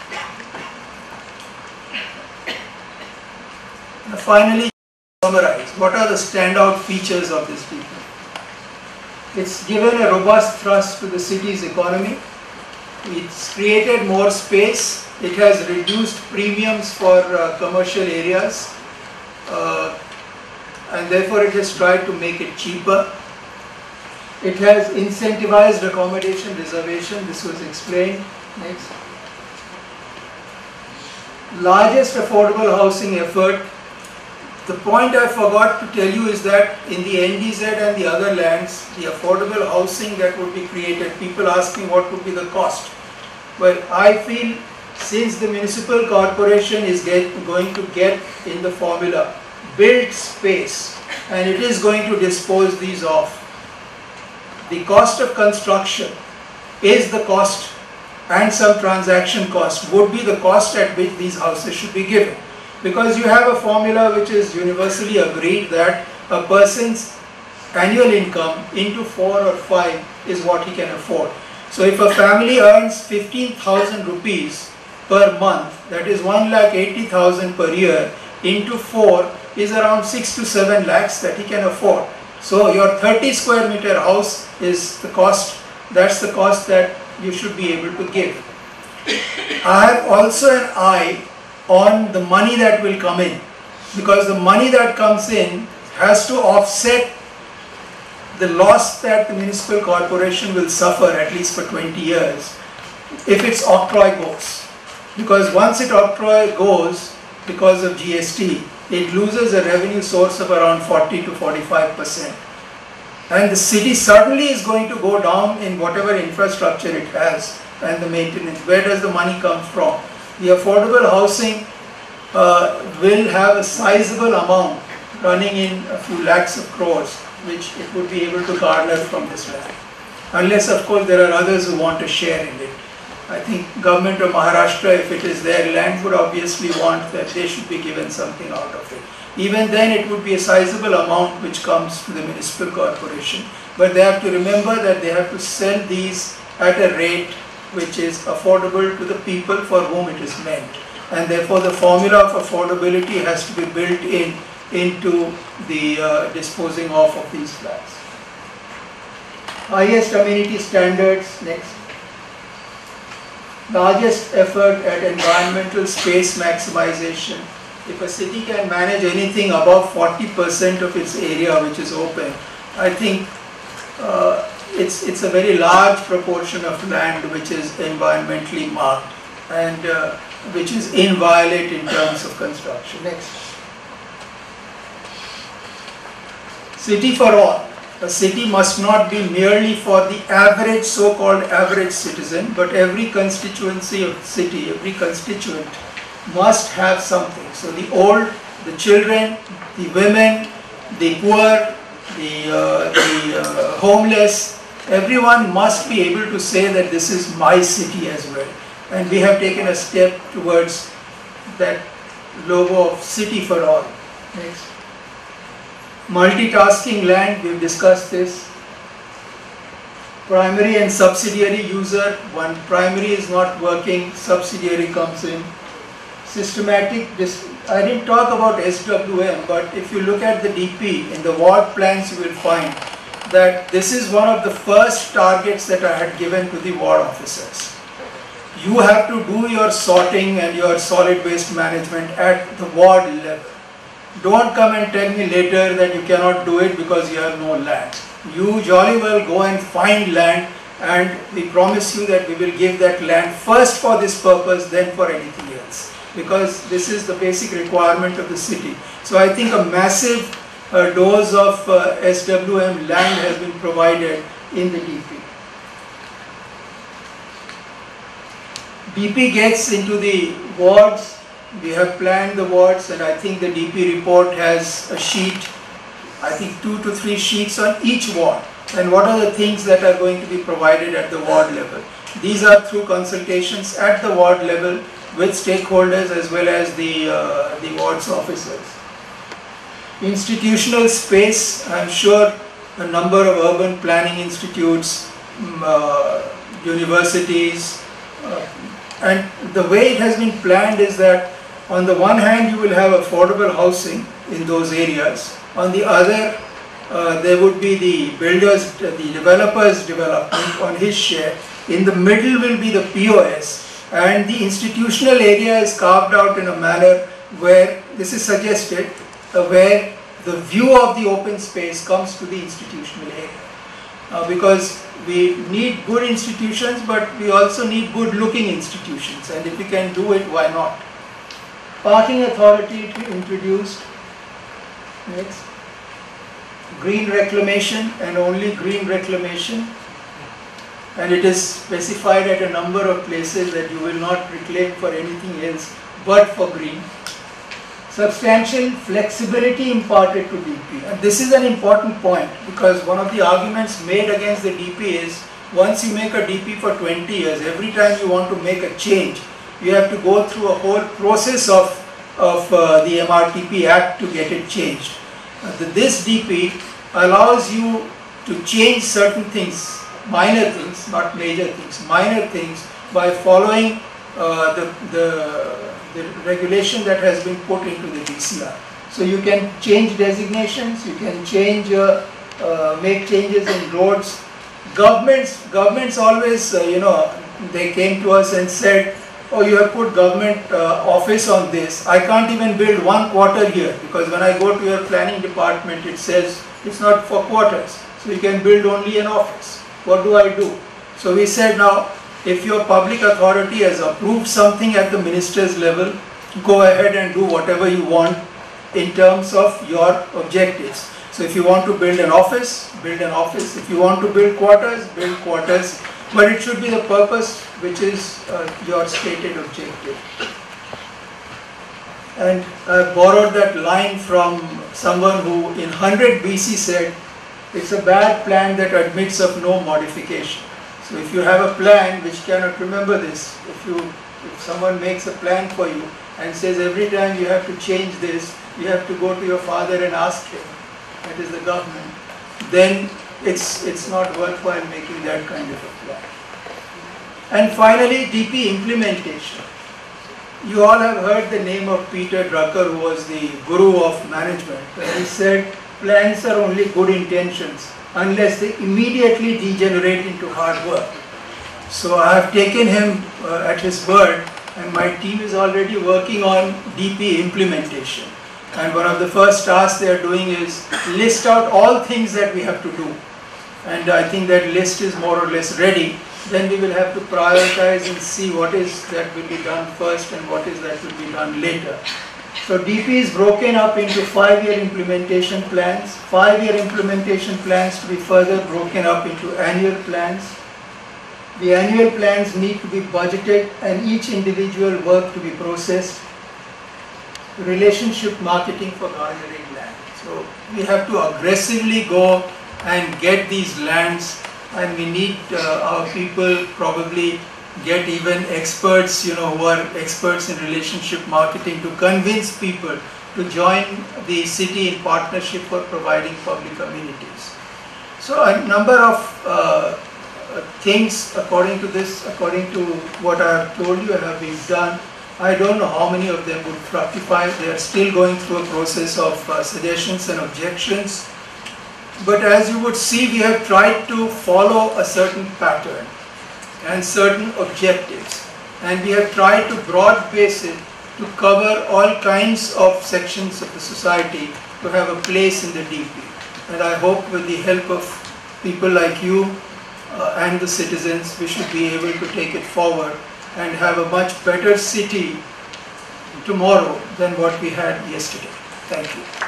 And finally, summarize what are the standout features of this people. It's given a robust thrust to the city's economy. It's created more space. It has reduced premiums for uh, commercial areas, uh, and therefore it has tried to make it cheaper. It has incentivized accommodation reservation. This was explained. Next. Largest affordable housing effort. The point I forgot to tell you is that in the N D Z and the other lands, the affordable housing that would be created, people ask me what would be the cost. Well, I feel since the municipal corporation is get, going to get in the formula, build space, and it is going to dispose these off, the cost of construction is the cost, and some transaction cost would be the cost at which these houses should be given. Because you have a formula which is universally agreed that a person's annual income into four or five is what he can afford. So if a family earns fifteen thousand rupees per month, that is one lakh eighty thousand per year, into four is around six to seven lakhs that he can afford. So your thirty square meter house is the cost, that's the cost that you should be able to give. I have also an eye on the money that will come in, because the money that comes in has to offset the loss that the municipal corporation will suffer at least for twenty years if its octroi goes. Because once it octroi goes, because of G S T, it loses a revenue source of around forty to forty-five percent. And the city certainly is going to go down in whatever infrastructure it has and the maintenance. Where does the money come from? The affordable housing uh, will have a sizable amount running in a few lakhs of crores, which it would be able to garner from this land. Unless, of course, there are others who want to share in it. I think government of Maharashtra, if it is their land, would obviously want that they should be given something out of it. Even then, it would be a sizable amount which comes to the municipal corporation. But they have to remember that they have to sell these at a rate which is affordable to the people for whom it is meant. And therefore, the formula of affordability has to be built in into the uh, disposing off of these flats. Highest amenity standards, next. Largest effort at environmental space maximization. If a city can manage anything above forty percent of its area which is open, I think uh, it's, it's a very large proportion of land which is environmentally marked and uh, which is inviolate in terms of construction. Next. City for all. A city must not be merely for the average, so-called average citizen, but every constituency of the city, every constituent must have something. So the old, the children, the women, the poor, the, uh, the uh, homeless, everyone must be able to say that this is my city as well. And we have taken a step towards that logo of City for All. Next. Multitasking land, we've discussed this. Primary and subsidiary user, one primary is not working, subsidiary comes in. Systematic, I didn't talk about S W M, but if you look at the D P, in the ward plans you will find that this is one of the first targets that I had given to the ward officers. You have to do your sorting and your solid waste management at the ward level. don't come and tell me later that you cannot do it because you have no land. You jolly well go and find land, and we promise you that we will give that land first for this purpose, then for anything else, because this is the basic requirement of the city. So I think a massive uh, dose of uh, S W M land has been provided in the D P. D P gets into the wards. We have planned the wards, and I think the D P report has a sheet, I think two to three sheets on each ward, and what are the things that are going to be provided at the ward level. These are through consultations at the ward level with stakeholders as well as the, uh, the wards officers. Institutional space, I am sure a number of urban planning institutes, um, uh, universities, uh, and the way it has been planned is that on the one hand you will have affordable housing in those areas, on the other uh, there would be the builders, the developers development on his share, in the middle will be the P O S, and the institutional area is carved out in a manner where, this is suggested, uh, where the view of the open space comes to the institutional area. Uh, because we need good institutions, but we also need good looking institutions, and if we can do it, why not? Parking authority introduced. Next. Green reclamation, and only green reclamation, and it is specified at a number of places that you will not reclaim for anything else but for green. Substantial flexibility imparted to D P, and this is an important point, because one of the arguments made against the D P is, once you make a D P for twenty years, every time you want to make a change, you have to go through a whole process of, of uh, the M R T P Act to get it changed. Uh, the, this D P allows you to change certain things, minor things, not major things, minor things, by following uh, the, the the regulation that has been put into the D C R. So you can change designations, you can change, uh, uh, make changes in roads. Governments, governments always, uh, you know, they came to us and said, oh, you have put government uh, office on this. I can't even build one quarter here, because when I go to your planning department, it says it's not for quarters. So you can build only an office. What do I do? So we said, now, if your public authority has approved something at the minister's level, go ahead and do whatever you want in terms of your objectives. So if you want to build an office, build an office. If you want to build quarters, build quarters. But it should be the purpose which is uh, your stated objective. And I borrowed that line from someone who in one hundred B C said, it's a bad plan that admits of no modification. So if you have a plan which cannot, remember this, if you, if someone makes a plan for you and says every time you have to change this, you have to go to your father and ask him, that is the government, then it's, it's not worthwhile making that kind of a plan. And finally, D P implementation. You all have heard the name of Peter Drucker, who was the guru of management. He said, plans are only good intentions unless they immediately degenerate into hard work. So I have taken him uh, at his word, and my team is already working on D P implementation. And one of the first tasks they are doing is list out all things that we have to do. And I think that list is more or less ready. Then we will have to prioritize and see what is that will be done first and what is that will be done later. So D P is broken up into five-year implementation plans, five-year implementation plans to be further broken up into annual plans. The annual plans need to be budgeted and each individual work to be processed. Relationship marketing for garnering land. So we have to aggressively go and get these lands, and we need uh, our people probably get even experts, you know, who are experts in relationship marketing to convince people to join the city in partnership for providing public amenities. So a number of uh, things according to this, according to what I have told you, have been done. I don't know how many of them would fructify. They are still going through a process of uh, suggestions and objections. But as you would see, we have tried to follow a certain pattern and certain objectives, and we have tried to broad base it to cover all kinds of sections of the society to have a place in the D P. And I hope with the help of people like you uh, and the citizens, we should be able to take it forward and have a much better city tomorrow than what we had yesterday. Thank you.